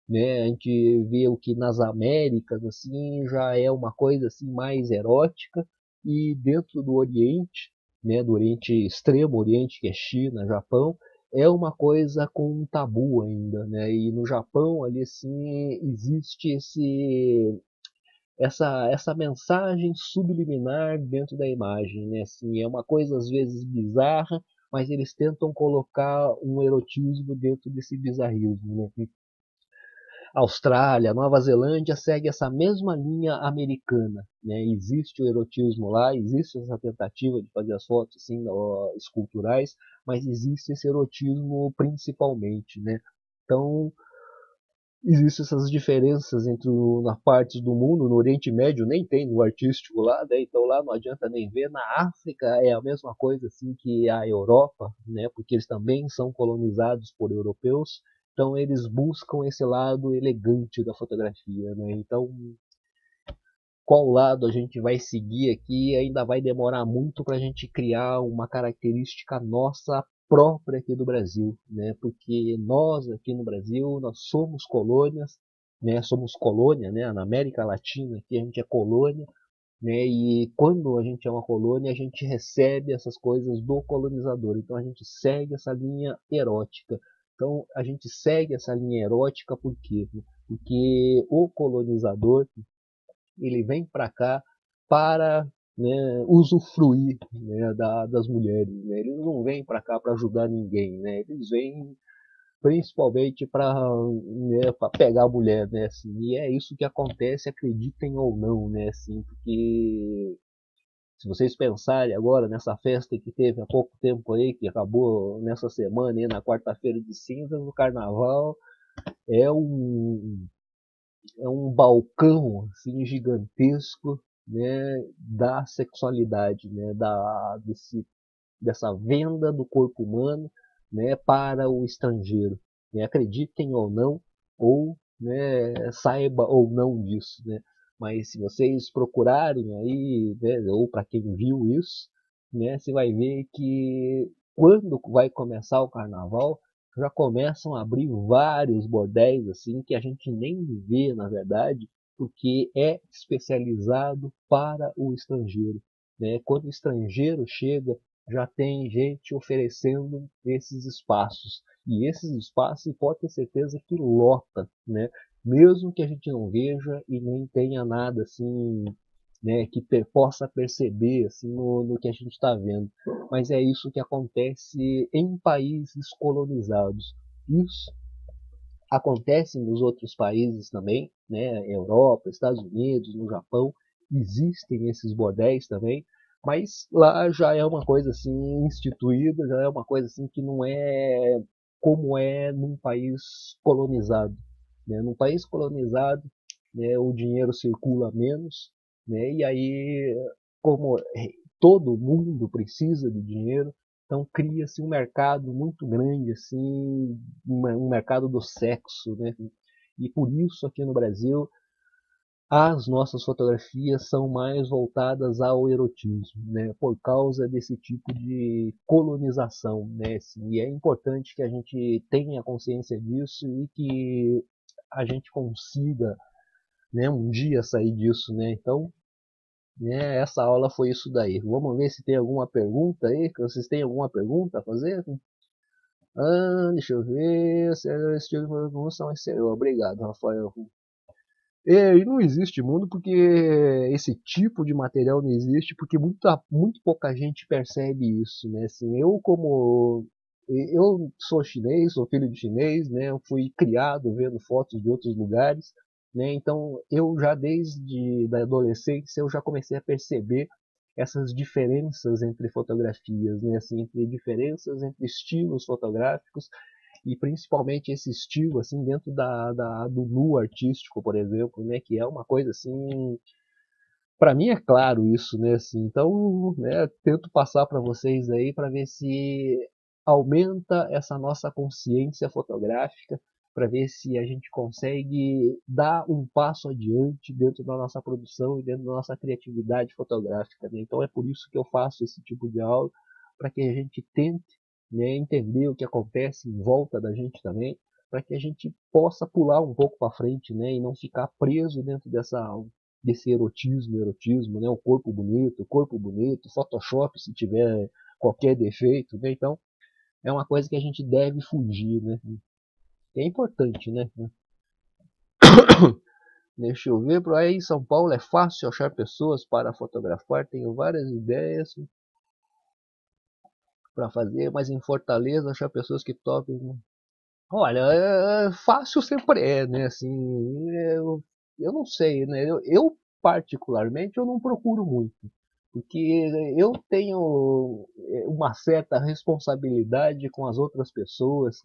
né? A gente vê o que nas Américas assim já é uma coisa assim mais erótica, e dentro do Oriente, né, do Oriente Extremo Oriente, que é China, Japão, é uma coisa com um tabu ainda, né? E no Japão ali assim existe esse essa essa mensagem subliminar dentro da imagem, né? Assim, é uma coisa às vezes bizarra, mas eles tentam colocar um erotismo dentro desse bizarrismo, né? Austrália, Nova Zelândia segue essa mesma linha americana, né? Existe o erotismo lá, existe essa tentativa de fazer as fotos assim, ó, esculturais, mas existe esse erotismo principalmente, né? Então, existem essas diferenças entre o, na partes do mundo, no Oriente Médio nem tem no artístico lá, né? Então lá não adianta nem ver. Na África é a mesma coisa assim que a Europa, né? Porque eles também são colonizados por europeus, então eles buscam esse lado elegante da fotografia, né? Então qual lado a gente vai seguir aqui ainda vai demorar muito para a gente criar uma característica nossa própria aqui do Brasil, né? Porque nós aqui no Brasil nós somos colônias, né? Somos colônia, né? Na América Latina aqui a gente é colônia, né? E quando a gente é uma colônia a gente recebe essas coisas do colonizador, então a gente segue essa linha erótica. Então a gente segue essa linha erótica por quê? Porque o colonizador ele vem para cá para, né, usufruir, né, da, das mulheres, né? Eles não vêm para cá para ajudar ninguém, né? Eles vêm principalmente para, né, para pegar a mulher, né? Assim, e é isso que acontece, acreditem ou não, né? Assim, porque se vocês pensarem agora nessa festa que teve há pouco tempo aí, que acabou nessa semana, aí, na quarta-feira de cinzas, no carnaval, é um é um balcão assim gigantesco, né, da sexualidade, né, da desse, dessa venda do corpo humano, né, para o estrangeiro, né, acreditem ou não, ou, né, saiba ou não disso, né, mas se vocês procurarem aí, né, ou para quem viu isso, né, você vai ver que quando vai começar o carnaval já começam a abrir vários bordéis assim que a gente nem vê na verdade, porque é especializado para o estrangeiro, né? Quando o estrangeiro chega, já tem gente oferecendo esses espaços, e esses espaços pode ter certeza que lota, né? Mesmo que a gente não veja e nem tenha nada assim, né, que per possa perceber assim no, no que a gente está vendo, mas é isso que acontece em países colonizados. Isso acontece nos outros países também, né, Europa, Estados Unidos, no Japão, existem esses bordéis também, mas lá já é uma coisa assim instituída, já é uma coisa assim que não é como é num país colonizado, né? Num país colonizado, né, o dinheiro circula menos, né? E aí como todo mundo precisa de dinheiro, então cria-se um mercado muito grande, assim, um mercado do sexo, né? E por isso aqui no Brasil as nossas fotografias são mais voltadas ao erotismo, né? Por causa desse tipo de colonização, né? Assim, e é importante que a gente tenha consciência disso e que a gente consiga, né, um dia sair disso, né? Então, né, essa aula foi isso daí. Vamos ver se tem alguma pergunta aí. Que vocês têm alguma pergunta a fazer? Ah, deixa eu ver. Se é esse tipo de evolução exterior. Obrigado, Rafael. É, e não existe mundo porque esse tipo de material não existe porque muita, muito pouca gente percebe isso, né? Assim, eu como eu sou chinês, sou filho de chinês, né? Eu fui criado vendo fotos de outros lugares, né? Então eu já desde da adolescência eu já comecei a perceber essas diferenças entre fotografias, né? Assim, entre diferenças entre estilos fotográficos e principalmente esse estilo assim dentro da, da do nu artístico, por exemplo, né, que é uma coisa assim, para mim é claro isso, né, assim, então, né, tento passar para vocês aí para ver se aumenta essa nossa consciência fotográfica, para ver se a gente consegue dar um passo adiante dentro da nossa produção e dentro da nossa criatividade fotográfica, né? Então é por isso que eu faço esse tipo de aula, para que a gente tente, né, entender o que acontece em volta da gente também, para que a gente possa pular um pouco para frente, né, e não ficar preso dentro dessa desse erotismo, erotismo, né, o corpo bonito, o corpo bonito, Photoshop se tiver qualquer defeito, né, então é uma coisa que a gente deve fugir, né, é importante, né. Deixa eu ver, por aí em São Paulo é fácil achar pessoas para fotografar, tenho várias ideias para fazer, mas em Fortaleza achar pessoas que topem. Olha, é, fácil sempre é, né? Assim, eu, eu não sei, né? Eu, eu, particularmente eu não procuro muito, porque eu tenho uma certa responsabilidade com as outras pessoas,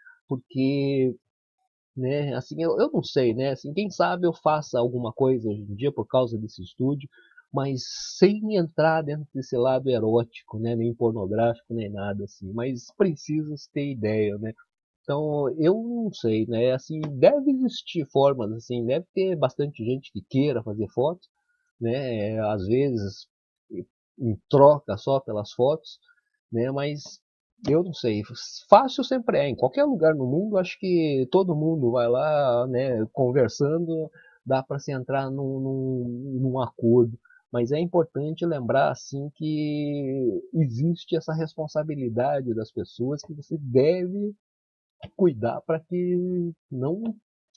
porque, né? Assim, eu, eu não sei, né? Assim, quem sabe eu faça alguma coisa hoje em dia por causa desse estúdio, mas sem entrar dentro desse lado erótico, né? Nem pornográfico, nem nada assim. Mas precisa ter ideia, né? Então, eu não sei, né? Assim, deve existir formas, assim, deve ter bastante gente que queira fazer fotos, né? Às vezes em troca só pelas fotos, né? Mas eu não sei, fácil sempre é. Em qualquer lugar no mundo, acho que todo mundo vai lá, né? Conversando, dá para se entrar num, num, num acordo. Mas é importante lembrar assim que existe essa responsabilidade das pessoas que você deve cuidar para que não,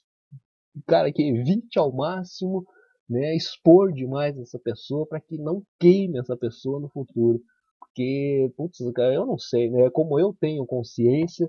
cara, que evite ao máximo, né, expor demais essa pessoa para que não queime essa pessoa no futuro. Porque, putz, cara, eu não sei, né, como eu tenho consciência,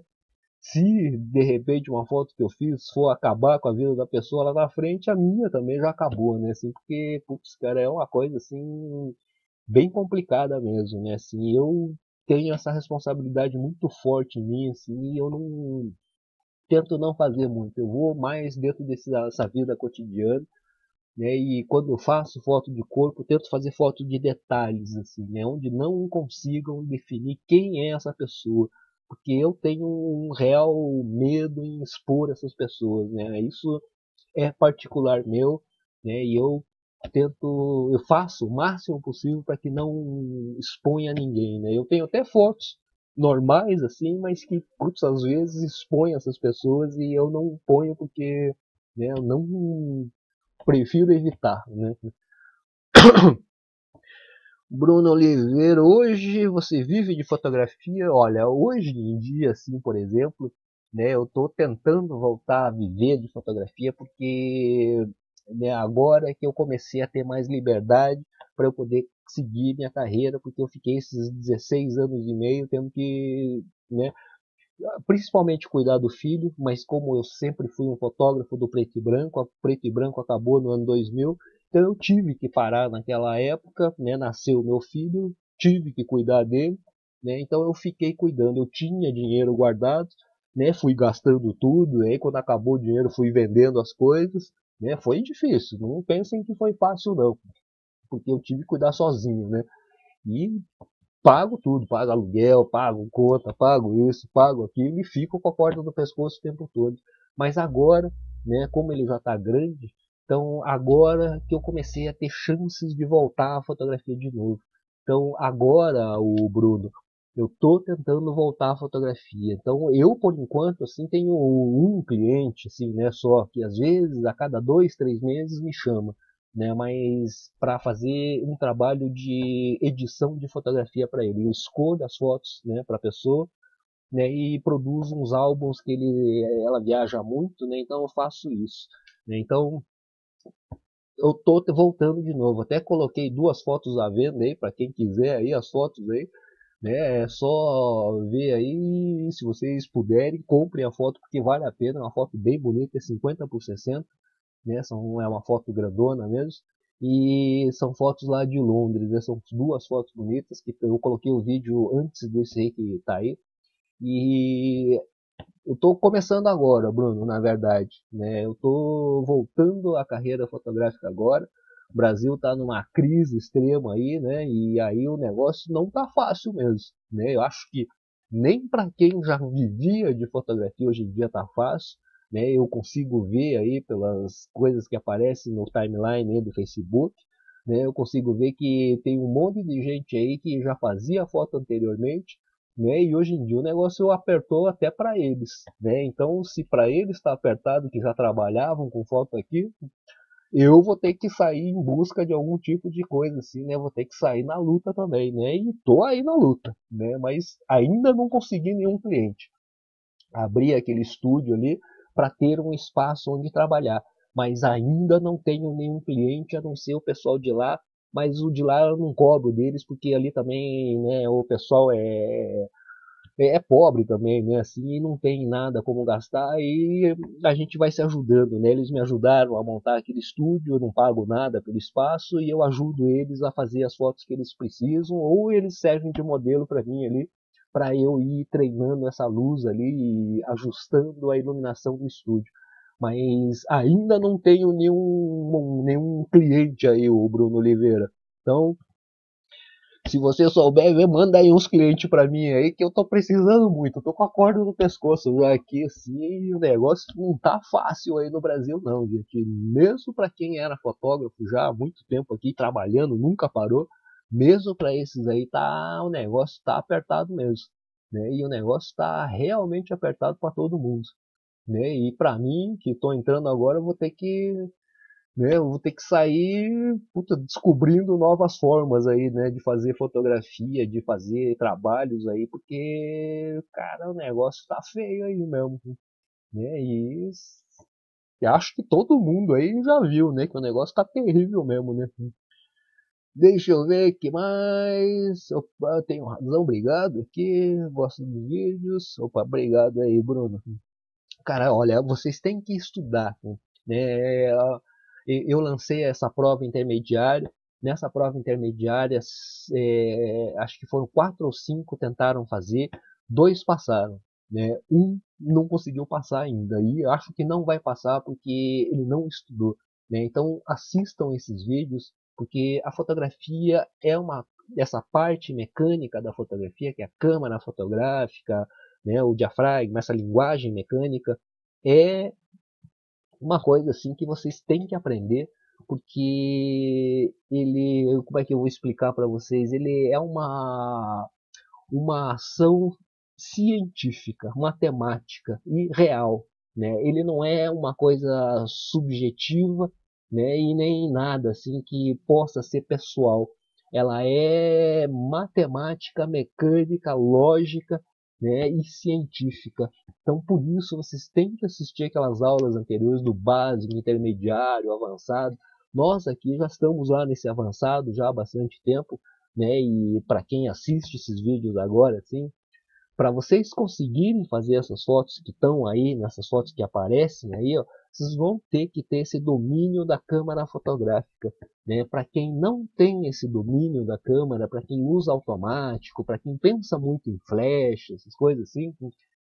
se de repente uma foto que eu fiz for acabar com a vida da pessoa lá na frente, a minha também já acabou, né, assim, porque, putz, cara, é uma coisa assim bem complicada mesmo, né, assim, eu tenho essa responsabilidade muito forte em mim, assim, e eu não tento não fazer muito. Eu vou mais dentro desse, dessa vida cotidiana, né? E quando eu faço foto de corpo, tento fazer foto de detalhes, assim, né? Onde não consigam definir quem é essa pessoa, porque eu tenho um real medo em expor essas pessoas, né? Isso é particular meu, né? E eu tento, eu faço o máximo possível para que não exponha ninguém, né? Eu tenho até fotos normais assim, mas que putz, às vezes expõem essas pessoas e eu não ponho porque, né, eu não prefiro evitar, né? Bruno Oliveira, hoje você vive de fotografia? Olha, hoje em dia, assim, por exemplo, né, eu estou tentando voltar a viver de fotografia porque, né, agora que eu comecei a ter mais liberdade para eu poder seguir minha carreira, porque eu fiquei esses dezesseis anos e meio tendo que, né, principalmente cuidar do filho, mas como eu sempre fui um fotógrafo do preto e branco, o preto e branco acabou no ano dois mil, então eu tive que parar naquela época, né, nasceu meu filho, tive que cuidar dele, né, então eu fiquei cuidando, eu tinha dinheiro guardado, né, fui gastando tudo, aí quando acabou o dinheiro fui vendendo as coisas, né, foi difícil, não pensem que foi fácil não, porque eu tive que cuidar sozinho, né, e pago tudo, pago aluguel, pago conta, pago isso, pago aquilo e fico com a corda no pescoço o tempo todo. Mas agora, né, como ele já está grande, então agora que eu comecei a ter chances de voltar à fotografia de novo. Então agora, o Bruno, eu estou tentando voltar à fotografia. Então eu, por enquanto, assim, tenho um cliente, assim, né, só que às vezes a cada dois, três meses me chama, né, mas para fazer um trabalho de edição de fotografia para ele. Eu escolho as fotos, né, para a pessoa, né, e produzo uns álbuns que ele, ela viaja muito, né, então eu faço isso. Né, então eu tô voltando de novo. Até coloquei duas fotos à venda aí para quem quiser aí as fotos aí, né? É só ver aí, se vocês puderem, comprem a foto porque vale a pena, é uma foto bem bonita, é cinquenta por sessenta, né? São, é uma foto grandona mesmo. E são fotos lá de Londres, né? São duas fotos bonitas que eu coloquei o vídeo antes desse aí que tá aí. E eu estou começando agora, Bruno, na verdade, né? Eu estou voltando à carreira fotográfica agora. O Brasil está numa crise extrema aí, né? E aí o negócio não tá fácil mesmo, né? Eu acho que nem para quem já vivia de fotografia hoje em dia tá fácil, né? Eu consigo ver aí pelas coisas que aparecem no timeline aí do Facebook, né? Eu consigo ver que tem um monte de gente aí que já fazia foto anteriormente, né? E hoje em dia o negócio apertou até para eles, né? Então, se para eles está apertado, que já trabalhavam com foto aqui, eu vou ter que sair em busca de algum tipo de coisa assim, né? Vou ter que sair na luta também, né? E tô aí na luta, né? Mas ainda não consegui nenhum cliente. Abri aquele estúdio ali para ter um espaço onde trabalhar, mas ainda não tenho nenhum cliente a não ser o pessoal de lá. Mas o de lá eu não cobro deles porque ali também, né? O pessoal é é, é pobre também, né? Assim, e não tem nada como gastar e a gente vai se ajudando, né? Eles me ajudaram a montar aquele estúdio, eu não pago nada pelo espaço e eu ajudo eles a fazer as fotos que eles precisam ou eles servem de modelo para mim ali, para eu ir treinando essa luz ali e ajustando a iluminação do estúdio. Mas ainda não tenho nenhum, nenhum cliente aí, o Bruno Oliveira. Então, se você souber, manda aí uns clientes pra mim aí que eu tô precisando muito. Eu tô com a corda no pescoço já aqui, assim, e o negócio não tá fácil aí no Brasil, não, gente. Mesmo pra quem era fotógrafo já há muito tempo aqui trabalhando, nunca parou, mesmo pra esses aí, tá, o negócio tá apertado mesmo, né? E o negócio tá realmente apertado pra todo mundo, né? E pra mim, que tô entrando agora, eu vou ter que né? Eu vou ter que sair puta, descobrindo novas formas aí, né, de fazer fotografia, de fazer trabalhos aí, porque, cara, o negócio tá feio aí mesmo, né? E acho que todo mundo aí já viu, né, que o negócio tá terrível mesmo, né? Deixa eu ver que mais. Opa, tenho razão, obrigado aqui. Gosto dos vídeos. Opa, obrigado aí, Bruno. Cara, olha, vocês têm que estudar, né? Eu lancei essa prova intermediária. Nessa prova intermediária, é, acho que foram quatro ou cinco tentaram fazer, dois passaram, né? Um não conseguiu passar ainda e acho que não vai passar porque ele não estudou, né? Então assistam esses vídeos porque a fotografia é uma essa parte mecânica da fotografia, que é a câmera fotográfica, né, o diafragma, essa linguagem mecânica, é uma coisa assim que vocês têm que aprender, porque ele, como é que eu vou explicar para vocês? Ele é uma uma ação científica, matemática e real, né? Ele não é uma coisa subjetiva, né? E nem nada assim que possa ser pessoal. Ela é matemática, mecânica, lógica, né? E científica. Então, por isso, vocês têm que assistir aquelas aulas anteriores do básico, intermediário, avançado. Nós aqui já estamos lá nesse avançado já há bastante tempo, né? E para quem assiste esses vídeos agora, assim, para vocês conseguirem fazer essas fotos que estão aí, nessas fotos que aparecem aí, ó, vocês vão ter que ter esse domínio da câmera fotográfica, né? Para quem não tem esse domínio da câmera, para quem usa automático, para quem pensa muito em flash, essas coisas assim,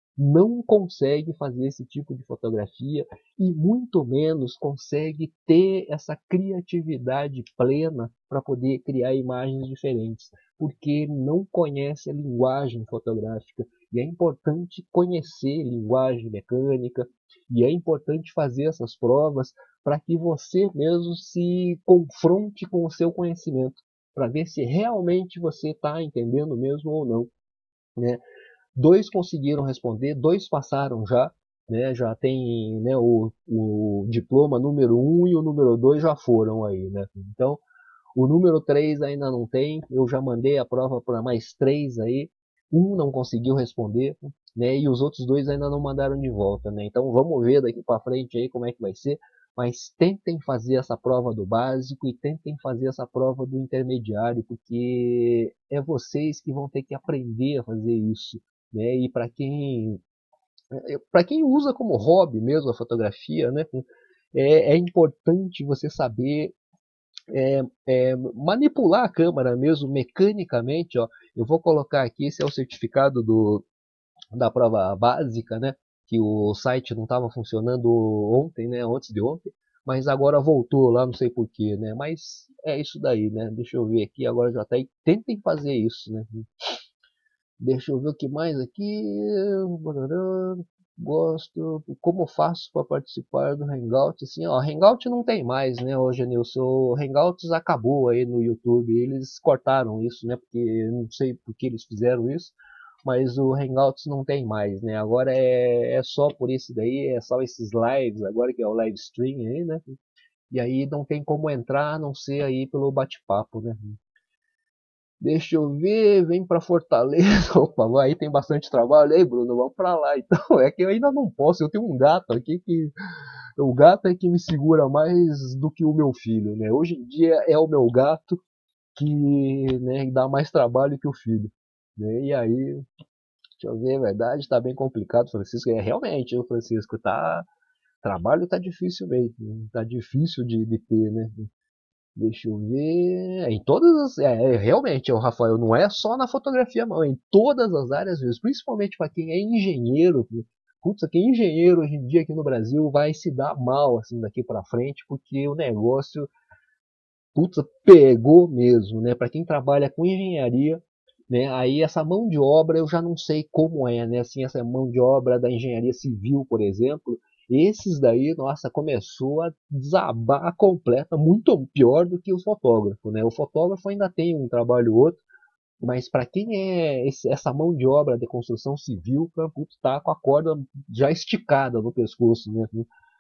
não consegue fazer esse tipo de fotografia e muito menos consegue ter essa criatividade plena para poder criar imagens diferentes, porque não conhece a linguagem fotográfica. E é importante conhecer linguagem mecânica, e é importante fazer essas provas para que você mesmo se confronte com o seu conhecimento, para ver se realmente você está entendendo mesmo ou não, né? Dois conseguiram responder, dois passaram já, né? Já tem, né, o, o diploma número um e o número dois já foram aí, né? Então, o número três ainda não tem, eu já mandei a prova para mais três aí, um não conseguiu responder, né? E os outros dois ainda não mandaram de volta, né? Então vamos ver daqui para frente aí como é que vai ser, mas tentem fazer essa prova do básico e tentem fazer essa prova do intermediário, porque é vocês que vão ter que aprender a fazer isso, né? E para quem para quem usa como hobby mesmo a fotografia, né? É, é importante você saber é, é, manipular a câmera mesmo mecanicamente, ó. Eu vou colocar aqui, esse é o certificado do, da prova básica, né? Que o site não estava funcionando ontem, né? Antes de ontem, mas agora voltou lá, não sei porquê, né? Mas é isso daí, né? Deixa eu ver aqui, agora já tá aí. Tentem fazer isso, né? Deixa eu ver o que mais aqui. Gosto. Como faço para participar do Hangout? Assim, ó, Hangout não tem mais, né, hoje, Nilson? O Hangouts acabou aí no YouTube. Eles cortaram isso, né? Porque eu não sei por que eles fizeram isso. mas o Hangouts não tem mais, né? Agora é, é só por isso daí, é só esses lives, agora que é o live stream aí, né? E aí não tem como entrar a não ser aí pelo bate-papo, né? Deixa eu ver, vem pra Fortaleza. Opa, aí tem bastante trabalho. Aí, Bruno, vamos pra lá. Então, é que eu ainda não posso. Eu tenho um gato aqui que. O gato é que me segura mais do que o meu filho, né? Hoje em dia é o meu gato que, né, dá mais trabalho que o filho. Né? E aí, deixa eu ver, é verdade, tá bem complicado, Francisco. É realmente, o Francisco, tá. Trabalho tá difícil mesmo. Né? Tá difícil de, de ter, né? Deixa eu ver. Em todas as. É, é, realmente, o Rafael, não é só na fotografia, não. É em todas as áreas mesmo. Principalmente para quem é engenheiro. Putz, quem é engenheiro hoje em dia aqui no Brasil vai se dar mal assim daqui para frente, porque o negócio, putz, pegou mesmo, né? Para quem trabalha com engenharia, né? Aí essa mão de obra eu já não sei como é, né? Assim, essa mão de obra da engenharia civil, por exemplo, esses daí, nossa, começou a desabar completa, muito pior do que o fotógrafo, né? O fotógrafo ainda tem um trabalho ou outro, mas para quem é esse, essa mão de obra de construção civil, putz, tá com a corda já esticada no pescoço, né?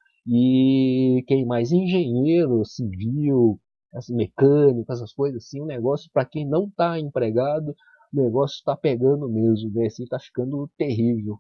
E quem mais? Engenheiro civil, assim, mecânico, essas coisas assim, o negócio, para quem não está empregado, o negócio está pegando mesmo, né? Assim, tá ficando terrível.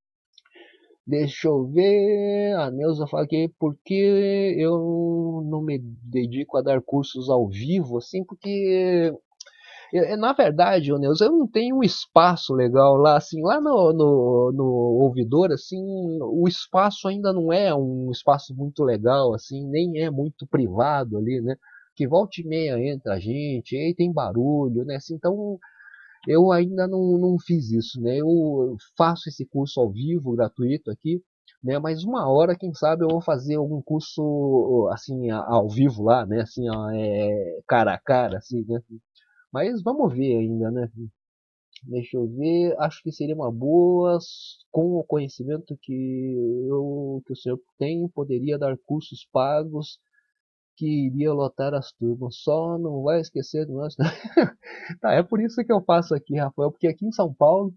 Deixa eu ver. A Neuza fala aqui, por que eu não me dedico a dar cursos ao vivo, assim, porque na verdade, ô Neuza, eu não tenho um espaço legal lá, assim, lá no, no, no ouvidor, assim, o espaço ainda não é um espaço muito legal, assim, nem é muito privado ali, né? Que volta e meia entra a gente, aí tem barulho, né? Assim, então, eu ainda não, não fiz isso, né? Eu faço esse curso ao vivo, gratuito aqui, né? Mas uma hora, quem sabe, eu vou fazer algum curso, assim, ao vivo lá, né? Assim, é, cara a cara, assim, né? Mas vamos ver ainda, né? Deixa eu ver. Acho que seria uma boa, com o conhecimento que, eu, que o senhor tem, poderia dar cursos pagos que iria lotar as turmas. Só não vai esquecer do nosso. Tá, é por isso que eu faço aqui, Rafael, porque aqui em São Paulo,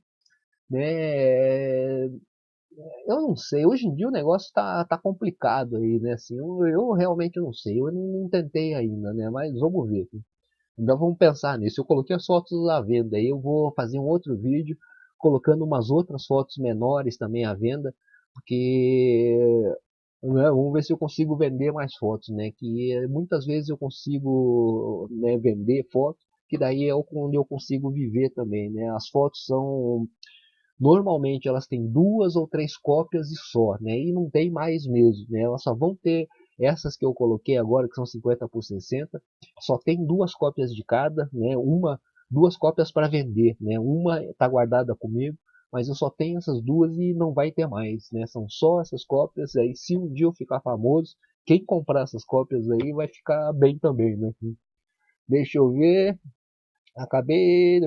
né? Eu não sei. Hoje em dia o negócio tá, tá complicado aí, né? Assim, eu, eu realmente não sei. Eu não, não tentei ainda, né? Mas vamos ver. Então vamos pensar nisso. Eu coloquei as fotos à venda. Aí eu vou fazer um outro vídeo colocando umas outras fotos menores também à venda, porque né, vamos ver se eu consigo vender mais fotos, né? Que eh, muitas vezes eu consigo, né, vender fotos, que daí é onde eu consigo viver também, né? As fotos são normalmente elas têm duas ou três cópias e só, né? E não tem mais mesmo, né? Elas só vão ter essas que eu coloquei agora, que são cinquenta por sessenta, só tem duas cópias de cada, né? Uma, duas cópias para vender, né? Uma está guardada comigo, mas eu só tenho essas duas e não vai ter mais, né? São só essas cópias. Aí, se um dia eu ficar famoso, quem comprar essas cópias aí vai ficar bem também, né? Deixa eu ver. Acabei.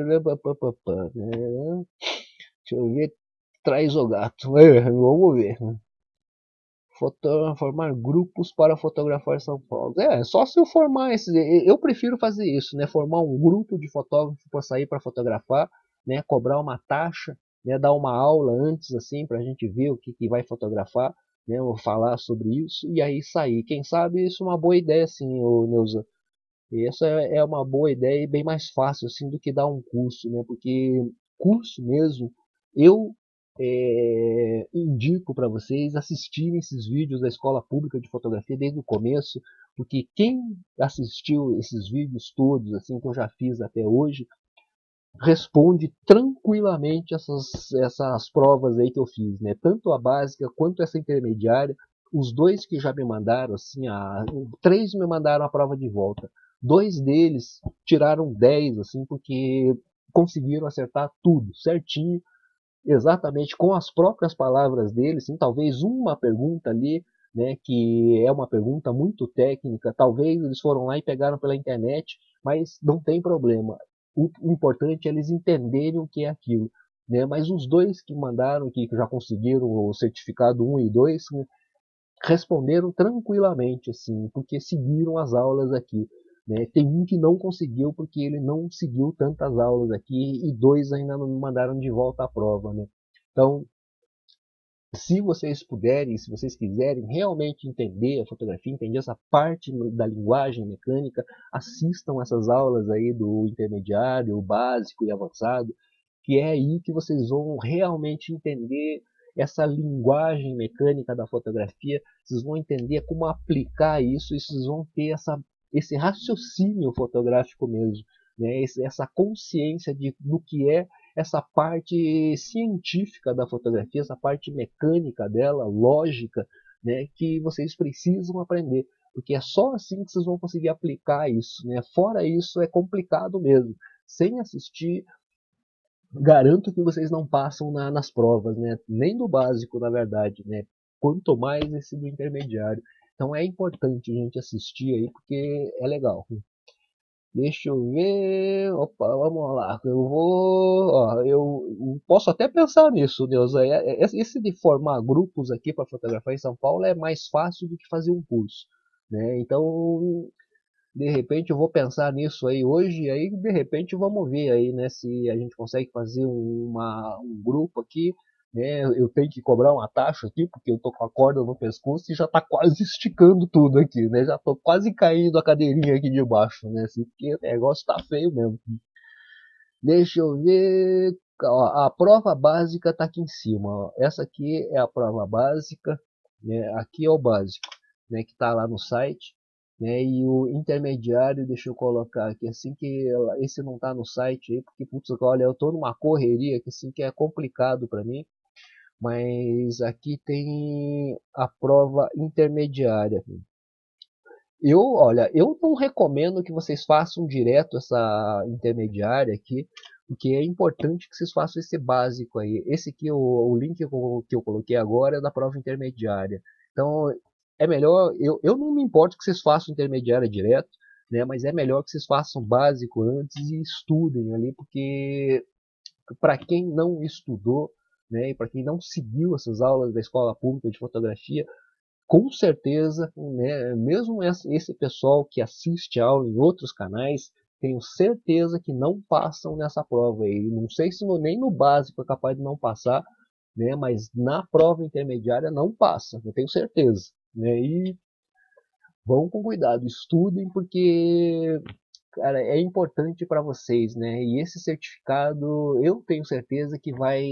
Deixa eu ver. Traz o gato. É, vamos ver. Foto, formar grupos para fotografar São Paulo. É, só se eu formar esses. Eu prefiro fazer isso, né? Formar um grupo de fotógrafos para sair para fotografar, né? Cobrar uma taxa, né? Dar uma aula antes, assim, para a gente ver o que, que vai fotografar, né? Vou falar sobre isso e aí sair. Quem sabe isso é uma boa ideia, sim, ô Neuza. E essa é uma boa ideia e bem mais fácil, assim, do que dar um curso, né? Porque curso mesmo, eu é, indico para vocês assistirem esses vídeos da Escola Pública de Fotografia desde o começo, porque quem assistiu esses vídeos todos, assim, que eu já fiz até hoje, responde tranquilamente essas, essas provas aí que eu fiz, né? Tanto a básica quanto essa intermediária. Os dois que já me mandaram, assim, a, três me mandaram a prova de volta. Dois deles tiraram dez, assim, porque conseguiram acertar tudo certinho, exatamente com as próprias palavras deles, sim, talvez uma pergunta ali, né, que é uma pergunta muito técnica, talvez eles foram lá e pegaram pela internet, mas não tem problema. O importante é eles entenderem o que é aquilo, né? Mas os dois que mandaram, que já conseguiram o certificado um e dois, né, responderam tranquilamente, assim, porque seguiram as aulas aqui. né? Tem um que não conseguiu porque ele não seguiu tantas aulas aqui e dois ainda não me mandaram de volta a prova, né? Então, se vocês puderem, se vocês quiserem realmente entender a fotografia, entender essa parte da linguagem mecânica, assistam essas aulas aí do intermediário, o básico e avançado, que é aí que vocês vão realmente entender essa linguagem mecânica da fotografia, vocês vão entender como aplicar isso, e vocês vão ter essa, esse raciocínio fotográfico mesmo, né? Essa consciência de, do que é essa parte científica da fotografia, essa parte mecânica dela, lógica, né, que vocês precisam aprender, porque é só assim que vocês vão conseguir aplicar isso, né? Fora isso é complicado mesmo. Sem assistir, garanto que vocês não passam na, nas provas, né? Nem do básico, na verdade, né? Quanto mais esse do intermediário. Então é importante a gente assistir aí, porque é legal. Deixa eu ver. Opa, vamos lá. Eu vou. Ó, eu posso até pensar nisso, Deus. Esse de formar grupos aqui para fotografar em São Paulo é mais fácil do que fazer um curso, né? Então, de repente eu vou pensar nisso aí hoje, e aí de repente vamos ver aí, né, se a gente consegue fazer uma, um grupo aqui, né? Eu tenho que cobrar uma taxa aqui, porque eu tô com a corda no pescoço e já tá quase esticando tudo aqui, né? Já tô quase caindo a cadeirinha aqui de baixo, né? Assim, porque o negócio tá feio mesmo. Deixa eu ver. Ó, a prova básica tá aqui em cima, ó. Essa aqui é a prova básica, né? Aqui é o básico, né, que tá lá no site, né? E o intermediário, deixa eu colocar aqui, assim que esse não tá no site aí, porque putz, olha, eu tô numa correria que assim que é complicado para mim, mas aqui tem a prova intermediária. Eu, olha, eu não recomendo que vocês façam direto essa intermediária aqui, porque é importante que vocês façam esse básico aí. Esse aqui, o, o link que eu, que eu coloquei agora é da prova intermediária. Então, é melhor, eu, eu não me importo que vocês façam intermediária direto, né? Mas é melhor que vocês façam básico antes e estudem ali, porque para quem não estudou, né, e para quem não seguiu essas aulas da escola pública de fotografia, com certeza, né, mesmo esse pessoal que assiste aula em outros canais, tenho certeza que não passam nessa prova aí. Não sei se no, nem no básico é capaz de não passar, né, mas na prova intermediária não passa, eu tenho certeza. Né, e vão com cuidado, estudem, porque cara, é importante para vocês, né? E esse certificado eu tenho certeza que vai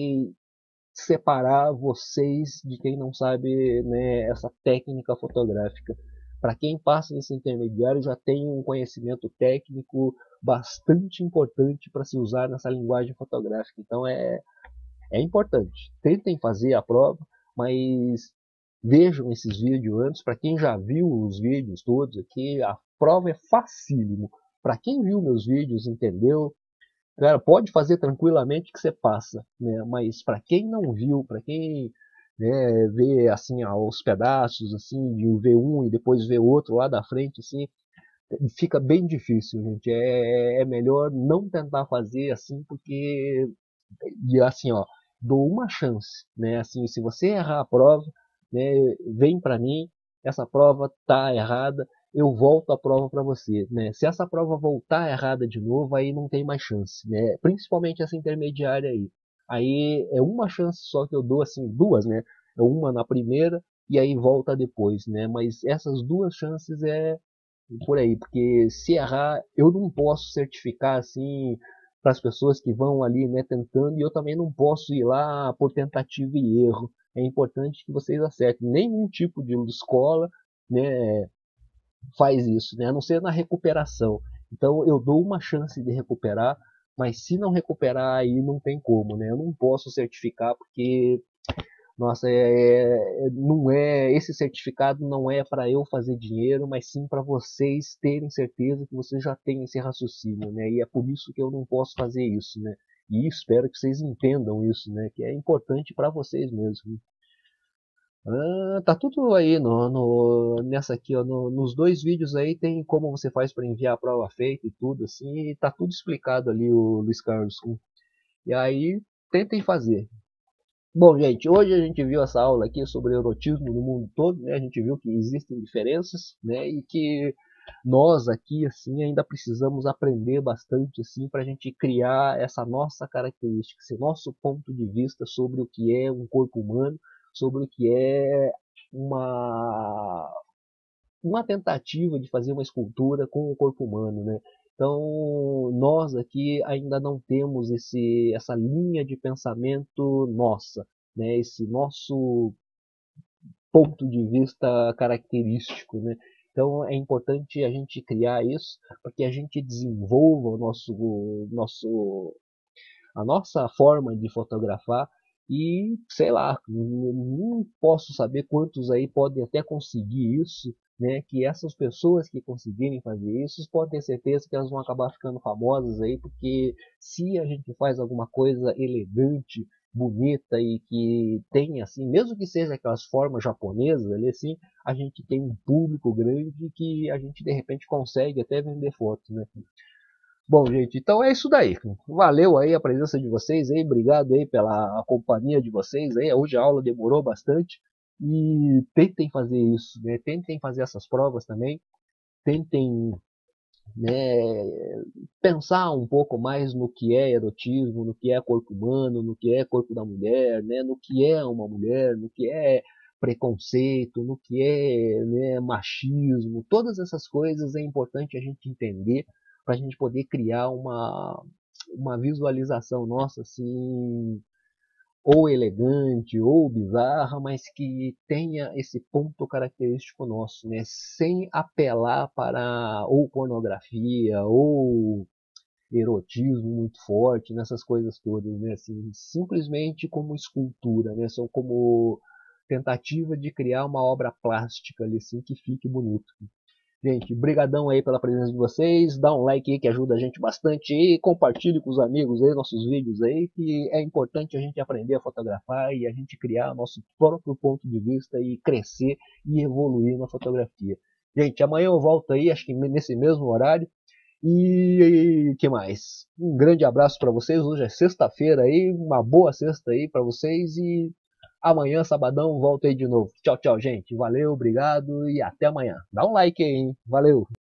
separar vocês de quem não sabe, né, essa técnica fotográfica. Para quem passa nesse intermediário já tem um conhecimento técnico bastante importante para se usar nessa linguagem fotográfica. Então é, é importante. Tentem fazer a prova, mas vejam esses vídeos antes. Para quem já viu os vídeos todos aqui, a prova é facílimo. Para quem viu meus vídeos, entendeu, cara, pode fazer tranquilamente que você passa, né? Mas para quem não viu, para quem, né, vê assim aos pedaços, assim, de ver um e depois ver outro lá da frente, assim, fica bem difícil, gente. É, é melhor não tentar fazer assim, porque, e assim, ó, dou uma chance, né? Assim, se você errar a prova, né, vem para mim, essa prova tá errada, eu volto a prova para você, né? Se essa prova voltar errada de novo, aí não tem mais chance, né? Principalmente essa intermediária aí. Aí é uma chance só que eu dou, assim, duas, né? É uma na primeira e aí volta depois, né? Mas essas duas chances é por aí, porque se errar, eu não posso certificar assim para as pessoas que vão ali, né, tentando, e eu também não posso ir lá por tentativa e erro. É importante que vocês acertem. Nenhum tipo de escola, né, faz isso, né? A não ser na recuperação. Então eu dou uma chance de recuperar, mas se não recuperar aí não tem como, né? Eu não posso certificar porque, nossa, é, é, não é esse certificado não é para eu fazer dinheiro, mas sim para vocês terem certeza que vocês já têm esse raciocínio, né? E é por isso que eu não posso fazer isso, né? E espero que vocês entendam isso, né? Que é importante para vocês mesmo. Ah, tá tudo aí no, no- nessa aqui, ó, no- nos dois vídeos aí tem como você faz para enviar a prova feita e tudo assim, e tá tudo explicado ali o Luiz Carlos. E aí tentem fazer. Bom, gente, hoje a gente viu essa aula aqui sobre erotismo no mundo todo, né? A gente viu que existem diferenças, né? E que nós aqui assim ainda precisamos aprender bastante assim para a gente criar essa nossa característica, esse nosso ponto de vista sobre o que é um corpo humano, sobre o que é uma uma tentativa de fazer uma escultura com o corpo humano, né? Então, nós aqui ainda não temos esse, essa linha de pensamento nossa, né? Esse nosso ponto de vista característico, né? Então, é importante a gente criar isso para que a gente desenvolva o nosso, o nosso, a nossa forma de fotografar e, sei lá, não posso saber quantos aí podem até conseguir isso, né? Que essas pessoas que conseguirem fazer isso, podem ter certeza que elas vão acabar ficando famosas aí, porque se a gente faz alguma coisa elegante, bonita e que tem assim, mesmo que seja aquelas formas japonesas ali assim, a gente tem um público grande que a gente de repente consegue até vender fotos, né? Bom, gente, então é isso daí. Valeu aí a presença de vocês aí, obrigado aí pela companhia de vocês aí. Hoje a aula demorou bastante e tentem fazer isso, né? Tentem fazer essas provas também. Tentem, né, pensar um pouco mais no que é erotismo, no que é corpo humano, no que é corpo da mulher, né, no que é uma mulher, no que é preconceito, no que é, né, machismo. Todas essas coisas é importante a gente entender para a gente poder criar uma, uma visualização nossa assim, ou elegante ou bizarra, mas que tenha esse ponto característico nosso, né? Sem apelar para ou pornografia ou erotismo muito forte, nessas coisas todas, né? Assim, simplesmente como escultura, né? São como tentativa de criar uma obra plástica ali, assim, que fique bonito. Gente, brigadão aí pela presença de vocês, dá um like aí que ajuda a gente bastante e compartilhe com os amigos aí nossos vídeos aí, que é importante a gente aprender a fotografar e a gente criar nosso próprio ponto de vista e crescer e evoluir na fotografia. Gente, amanhã eu volto aí, acho que nesse mesmo horário. E que mais? Um grande abraço para vocês. Hoje é sexta-feira aí, uma boa sexta aí para vocês e amanhã, sabadão, volto aí de novo. Tchau, tchau, gente. Valeu, obrigado e até amanhã. Dá um like aí, hein? Valeu.